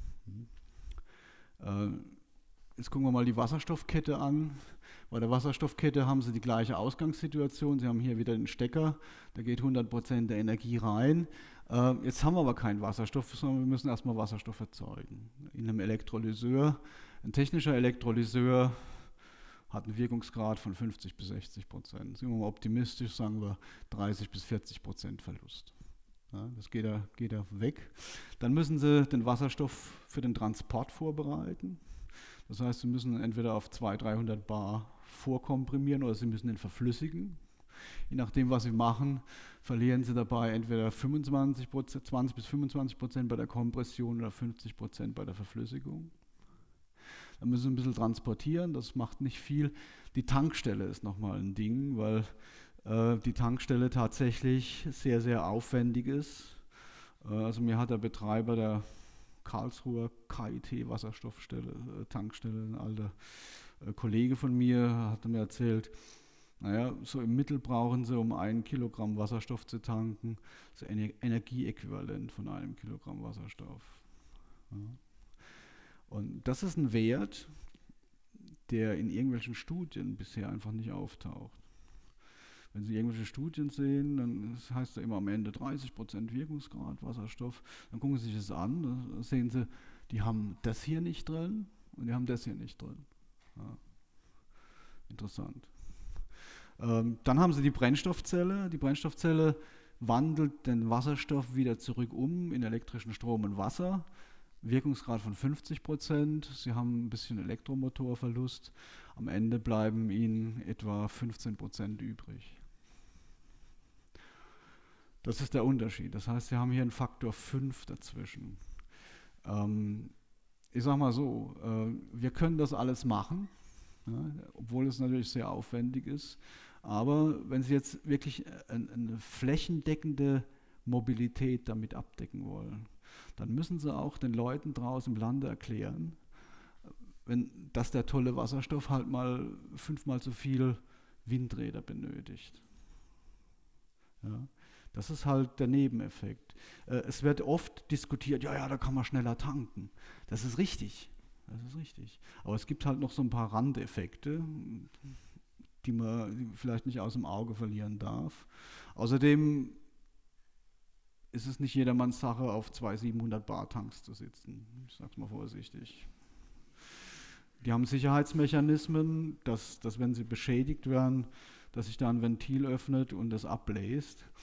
Jetzt gucken wir mal die Wasserstoffkette an. Bei der Wasserstoffkette haben Sie die gleiche Ausgangssituation. Sie haben hier wieder den Stecker, da geht hundert Prozent der Energie rein. Jetzt haben wir aber keinen Wasserstoff, sondern wir müssen erstmal Wasserstoff erzeugen. In einem Elektrolyseur. Ein technischer Elektrolyseur hat einen Wirkungsgrad von fünfzig bis sechzig Prozent. Sind wir mal optimistisch, sagen wir dreißig bis vierzig Prozent Verlust. Ja, das geht da, geht da weg. Dann müssen Sie den Wasserstoff für den Transport vorbereiten. Das heißt, Sie müssen entweder auf zweihundert, dreihundert Bar vorkomprimieren oder Sie müssen ihn verflüssigen. Je nachdem, was Sie machen, verlieren Sie dabei entweder fünfundzwanzig Prozent, zwanzig bis fünfundzwanzig Prozent bei der Kompression oder fünfzig Prozent bei der Verflüssigung. Dann müssen Sie ein bisschen transportieren, das macht nicht viel. Die Tankstelle ist nochmal ein Ding, weil äh, die Tankstelle tatsächlich sehr, sehr aufwendig ist. Äh, also mir hat der Betreiber der Karlsruher K I T-Wasserstoffstelle, äh, Tankstelle, ein alter äh, Kollege von mir, hat mir erzählt, naja, so im Mittel brauchen sie, um ein Kilogramm Wasserstoff zu tanken, so ein Energieäquivalent von einem Kilogramm Wasserstoff. Ja. Und das ist ein Wert, der in irgendwelchen Studien bisher einfach nicht auftaucht. Wenn Sie irgendwelche Studien sehen, dann heißt es immer am Ende dreißig Prozent Wirkungsgrad Wasserstoff. Dann gucken Sie sich das an, dann sehen Sie, die haben das hier nicht drin und die haben das hier nicht drin. Ja. Interessant. Ähm, dann haben Sie die Brennstoffzelle. Die Brennstoffzelle wandelt den Wasserstoff wieder zurück um in elektrischen Strom und Wasser. Wirkungsgrad von fünfzig Prozent. Sie haben ein bisschen Elektromotorverlust. Am Ende bleiben Ihnen etwa fünfzehn Prozent übrig. Das ist der Unterschied. Das heißt, Sie haben hier einen Faktor fünf dazwischen. Ähm, ich sage mal so, äh, wir können das alles machen, ja, obwohl es natürlich sehr aufwendig ist. Aber wenn Sie jetzt wirklich eine, eine flächendeckende Mobilität damit abdecken wollen, dann müssen Sie auch den Leuten draußen im Lande erklären, wenn, dass der tolle Wasserstoff halt mal fünfmal so viel Windräder benötigt. Ja. Das ist halt der Nebeneffekt. Äh, es wird oft diskutiert, ja, ja, da kann man schneller tanken. Das ist richtig, das ist richtig. Aber es gibt halt noch so ein paar Randeffekte, die man vielleicht nicht aus dem Auge verlieren darf. Außerdem ist es nicht jedermanns Sache, auf zwei siebenhundert Bar Tanks zu sitzen. Ich sage es mal vorsichtig. Die haben Sicherheitsmechanismen, dass, dass wenn sie beschädigt werden, dass sich da ein Ventil öffnet und das abbläst.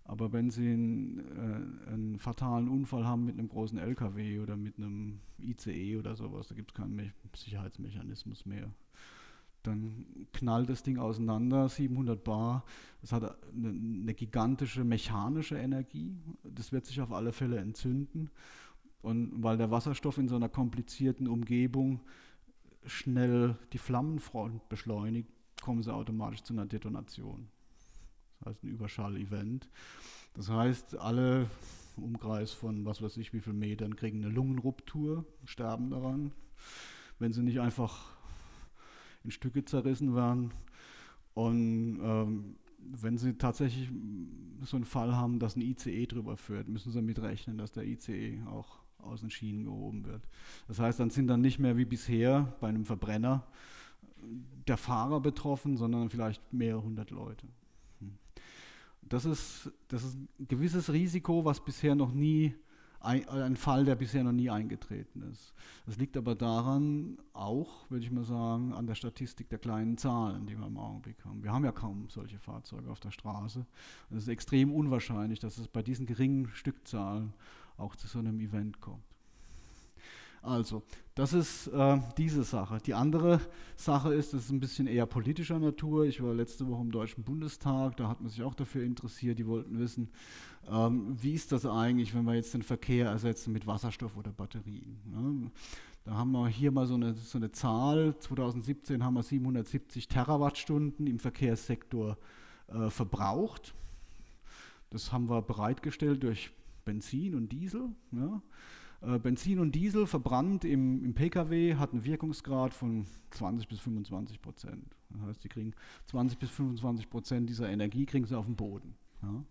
Aber wenn Sie einen, äh, einen fatalen Unfall haben mit einem großen L K W oder mit einem I C E oder sowas, da gibt es keinen Me Sicherheitsmechanismus mehr. Dann knallt das Ding auseinander, siebenhundert Bar. Das hat eine, eine gigantische mechanische Energie. Das wird sich auf alle Fälle entzünden. Und weil der Wasserstoff in so einer komplizierten Umgebung schnell die Flammenfront beschleunigt, kommen sie automatisch zu einer Detonation. Das heißt ein Überschall-Event. Das heißt, alle im Umkreis von was weiß ich wie viel Metern kriegen eine Lungenruptur, sterben daran, wenn sie nicht einfach in Stücke zerrissen werden. Und ähm, wenn sie tatsächlich so einen Fall haben, dass ein I C E drüber führt, müssen sie damit rechnen, dass der I C E auch aus den Schienen gehoben wird. Das heißt, dann sind dann nicht mehr wie bisher bei einem Verbrenner der Fahrer betroffen, sondern vielleicht mehrere hundert Leute. Das ist, das ist ein gewisses Risiko, was bisher noch nie, ein, ein Fall, der bisher noch nie eingetreten ist. Das liegt aber daran auch, würde ich mal sagen, an der Statistik der kleinen Zahlen, die wir im Augenblick haben. Wir haben ja kaum solche Fahrzeuge auf der Straße. Und es ist extrem unwahrscheinlich, dass es bei diesen geringen Stückzahlen auch zu so einem Event kommt. Also, das ist äh, diese Sache. Die andere Sache ist, das ist ein bisschen eher politischer Natur. Ich war letzte Woche im Deutschen Bundestag, da hat man sich auch dafür interessiert. Die wollten wissen, ähm, wie ist das eigentlich, wenn wir jetzt den Verkehr ersetzen mit Wasserstoff oder Batterien. Ne? Da haben wir hier mal so eine, so eine Zahl. zweitausendsiebzehn haben wir siebenhundertsiebzig Terawattstunden im Verkehrssektor äh, verbraucht. Das haben wir bereitgestellt durch Benzin und Diesel. Ja. Äh, Benzin und Diesel verbrannt im, im Pkw hat einen Wirkungsgrad von zwanzig bis fünfundzwanzig Prozent. Das heißt, sie kriegen zwanzig bis fünfundzwanzig Prozent dieser Energie kriegen sie auf dem Boden. Ja.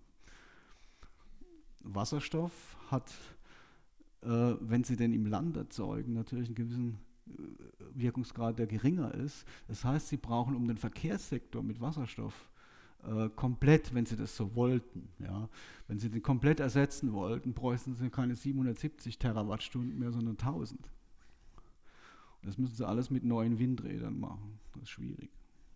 Wasserstoff hat, äh, wenn sie den im Land erzeugen, natürlich einen gewissen äh, Wirkungsgrad, der geringer ist. Das heißt, sie brauchen, um den Verkehrssektor mit Wasserstoff komplett, wenn sie das so wollten. Ja. Wenn sie den komplett ersetzen wollten, bräuchten sie keine siebenhundertsiebzig Terawattstunden mehr, sondern tausend. Und das müssen sie alles mit neuen Windrädern machen. Das ist schwierig.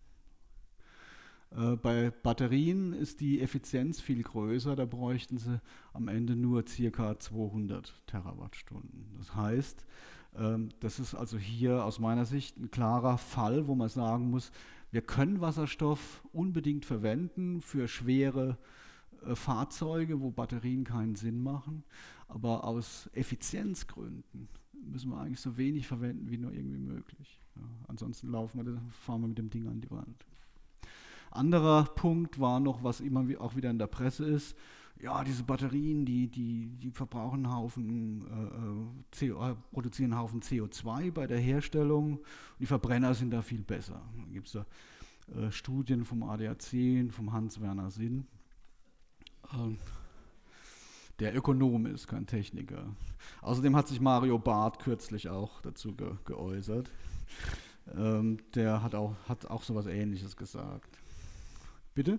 Äh, bei Batterien ist die Effizienz viel größer, da bräuchten sie am Ende nur ca. zweihundert Terawattstunden. Das heißt, ähm, das ist also hier aus meiner Sicht ein klarer Fall, wo man sagen muss, wir können Wasserstoff unbedingt verwenden für schwere äh, Fahrzeuge, wo Batterien keinen Sinn machen, aber aus Effizienzgründen müssen wir eigentlich so wenig verwenden wie nur irgendwie möglich. Ja, ansonsten laufen wir, fahren wir mit dem Ding an die Wand. Anderer Punkt war noch, was immer auch wieder in der Presse ist, ja, diese Batterien, die, die, die verbrauchen einen Haufen, äh, C O, äh, produzieren einen Haufen C O zwei bei der Herstellung. Die Verbrenner sind da viel besser. Da gibt es da äh, Studien vom A D A C, vom Hans-Werner Sinn. Ähm, der Ökonom ist, kein Techniker. Außerdem hat sich Mario Barth kürzlich auch dazu ge geäußert. Ähm, der hat auch, hat auch so was Ähnliches gesagt. Bitte?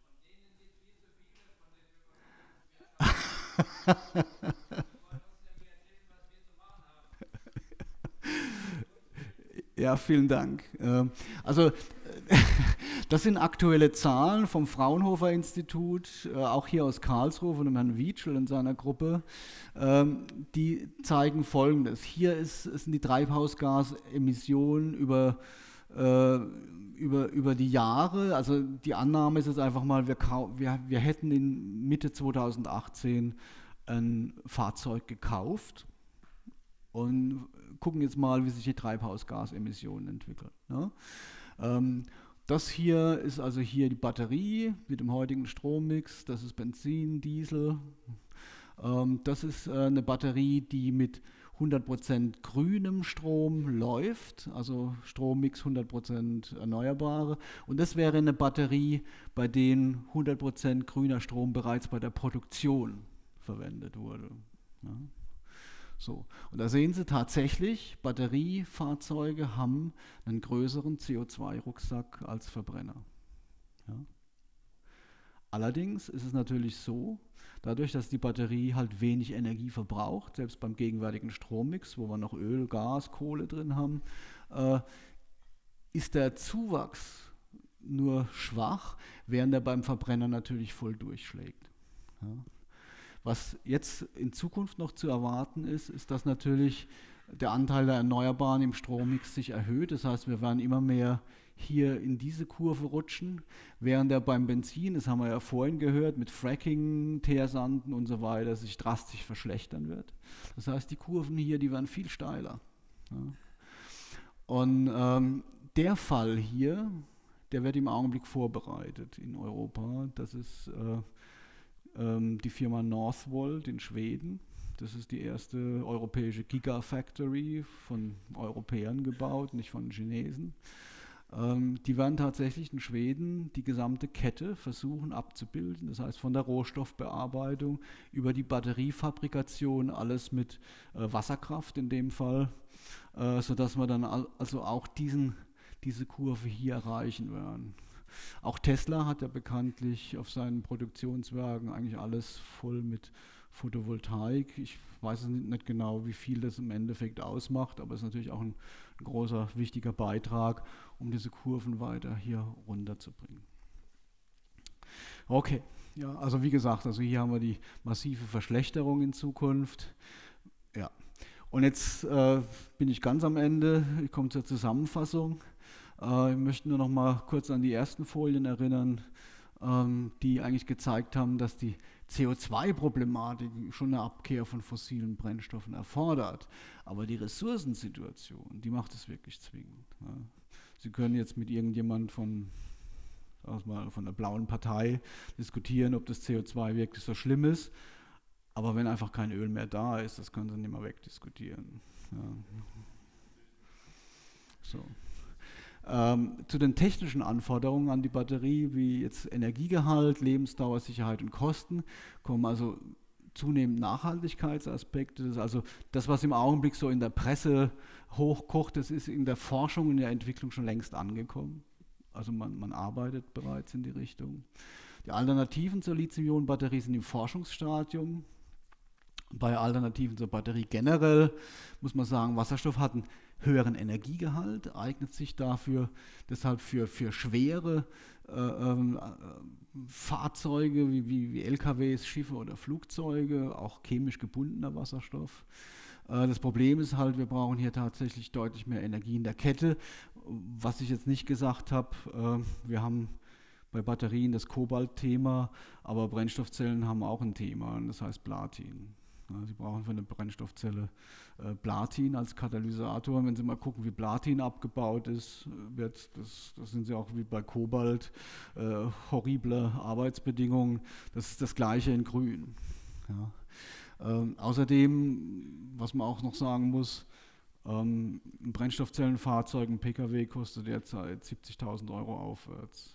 Ja, vielen Dank. Also das sind aktuelle Zahlen vom Fraunhofer Institut, auch hier aus Karlsruhe, von dem Herrn Wietschel und seiner Gruppe. Die zeigen Folgendes. Hier ist, sind die Treibhausgasemissionen über, über, über die Jahre. Also die Annahme ist jetzt einfach mal, wir, wir, wir hätten in Mitte zweitausendachtzehn ein Fahrzeug gekauft und gucken jetzt mal, wie sich die Treibhausgasemissionen entwickeln. Ne? Ähm, das hier ist also hier die Batterie mit dem heutigen Strommix, das ist Benzin, Diesel. Ähm, das ist äh, eine Batterie, die mit hundert Prozent grünem Strom läuft, also Strommix hundert Prozent erneuerbare. Und das wäre eine Batterie, bei der hundert Prozent grüner Strom bereits bei der Produktion verwendet wurde. Ja. So. Und da sehen Sie tatsächlich, Batteriefahrzeuge haben einen größeren C O zwei Rucksack als Verbrenner. Ja. Allerdings ist es natürlich so, dadurch, dass die Batterie halt wenig Energie verbraucht, selbst beim gegenwärtigen Strommix, wo wir noch Öl, Gas, Kohle drin haben, äh, ist der Zuwachs nur schwach, während er beim Verbrenner natürlich voll durchschlägt. Ja. Was jetzt in Zukunft noch zu erwarten ist, ist, dass natürlich der Anteil der Erneuerbaren im Strommix sich erhöht. Das heißt, wir werden immer mehr hier in diese Kurve rutschen, während er beim Benzin, das haben wir ja vorhin gehört, mit Fracking, Teersanden und so weiter, sich drastisch verschlechtern wird. Das heißt, die Kurven hier, die werden viel steiler. Ja. Und ähm, der Fall hier, der wird im Augenblick vorbereitet in Europa. Das ist äh, ähm, die Firma Northvolt in Schweden. Das ist die erste europäische Gigafactory von Europäern gebaut, nicht von Chinesen. Ähm, die werden tatsächlich in Schweden die gesamte Kette versuchen abzubilden. Das heißt von der Rohstoffbearbeitung über die Batteriefabrikation, alles mit äh, Wasserkraft in dem Fall, äh, sodass wir dann al also auch diesen, diese Kurve hier erreichen werden. Auch Tesla hat ja bekanntlich auf seinen Produktionswerken eigentlich alles voll mit Photovoltaik. Ich weiß nicht genau, wie viel das im Endeffekt ausmacht, aber es ist natürlich auch ein, ein großer, wichtiger Beitrag, um diese Kurven weiter hier runterzubringen. Okay, ja, also wie gesagt, also hier haben wir die massive Verschlechterung in Zukunft. Ja, und jetzt äh, bin ich ganz am Ende, ich komme zur Zusammenfassung. Äh, ich möchte nur noch mal kurz an die ersten Folien erinnern, ähm, die eigentlich gezeigt haben, dass die C O zwei Problematik schon eine Abkehr von fossilen Brennstoffen erfordert. Aber die Ressourcensituation, die macht es wirklich zwingend. Ja. Sie können jetzt mit irgendjemand von, mal, von der blauen Partei diskutieren, ob das C O zwei wirklich so schlimm ist. Aber wenn einfach kein Öl mehr da ist, das können Sie nicht mehr wegdiskutieren. Ja. So. Ähm, zu den technischen Anforderungen an die Batterie, wie jetzt Energiegehalt, Lebensdauer, Sicherheit und Kosten, kommen also zunehmend Nachhaltigkeitsaspekte. Das ist also das, was im Augenblick so in der Presse hochkocht, das ist in der Forschung und in der Entwicklung schon längst angekommen. Also man, man arbeitet bereits in die Richtung. Die Alternativen zur Lithium-Ionen-Batterie sind im Forschungsstadium. Bei Alternativen zur Batterie generell muss man sagen, Wasserstoff hat einen höheren Energiegehalt, eignet sich dafür deshalb für, für schwere äh, äh, Fahrzeuge wie, wie, wie L K Ws, Schiffe oder Flugzeuge, auch chemisch gebundener Wasserstoff. Äh, das Problem ist halt, wir brauchen hier tatsächlich deutlich mehr Energie in der Kette. Was ich jetzt nicht gesagt habe, äh, wir haben bei Batterien das Kobalt-Thema, aber Brennstoffzellen haben auch ein Thema, und das heißt Platin. Ja, Sie brauchen für eine Brennstoffzelle äh, Platin als Katalysator. Wenn Sie mal gucken, wie Platin abgebaut ist, wird das, das sind Sie auch wie bei Kobalt, äh, horrible Arbeitsbedingungen. Das ist das Gleiche in Grün. Ja. Ähm, außerdem, was man auch noch sagen muss, ähm, ein Brennstoffzellenfahrzeug, ein Pkw kostet derzeit siebzigtausend Euro aufwärts.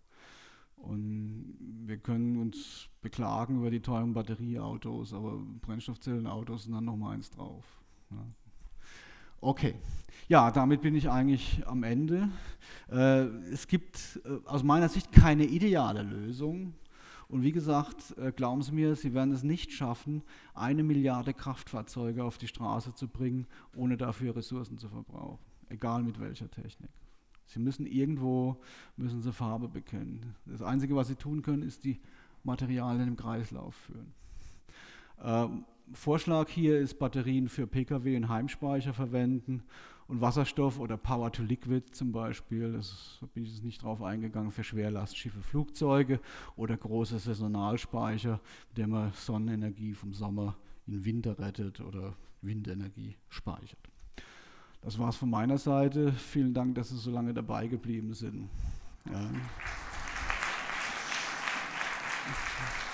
Und wir können uns beklagen über die teuren Batterieautos, aber Brennstoffzellenautos sind dann nochmal eins drauf. Ja. Okay, ja, damit bin ich eigentlich am Ende. Äh, es gibt äh, aus meiner Sicht keine ideale Lösung. Und wie gesagt, äh, glauben Sie mir, Sie werden es nicht schaffen, eine Milliarde Kraftfahrzeuge auf die Straße zu bringen, ohne dafür Ressourcen zu verbrauchen, egal mit welcher Technik. Sie müssen irgendwo, müssen Sie Farbe bekennen. Das Einzige, was Sie tun können, ist die Materialien im Kreislauf führen. Ähm, Vorschlag hier ist, Batterien für Pkw und Heimspeicher verwenden und Wasserstoff oder Power to Liquid zum Beispiel, das, da bin ich jetzt nicht drauf eingegangen, für Schwerlastschiffe, Flugzeuge oder große Saisonalspeicher, mit denen man Sonnenenergie vom Sommer in den Winter rettet oder Windenergie speichert. Das war es von meiner Seite. Vielen Dank, dass Sie so lange dabei geblieben sind. Ja.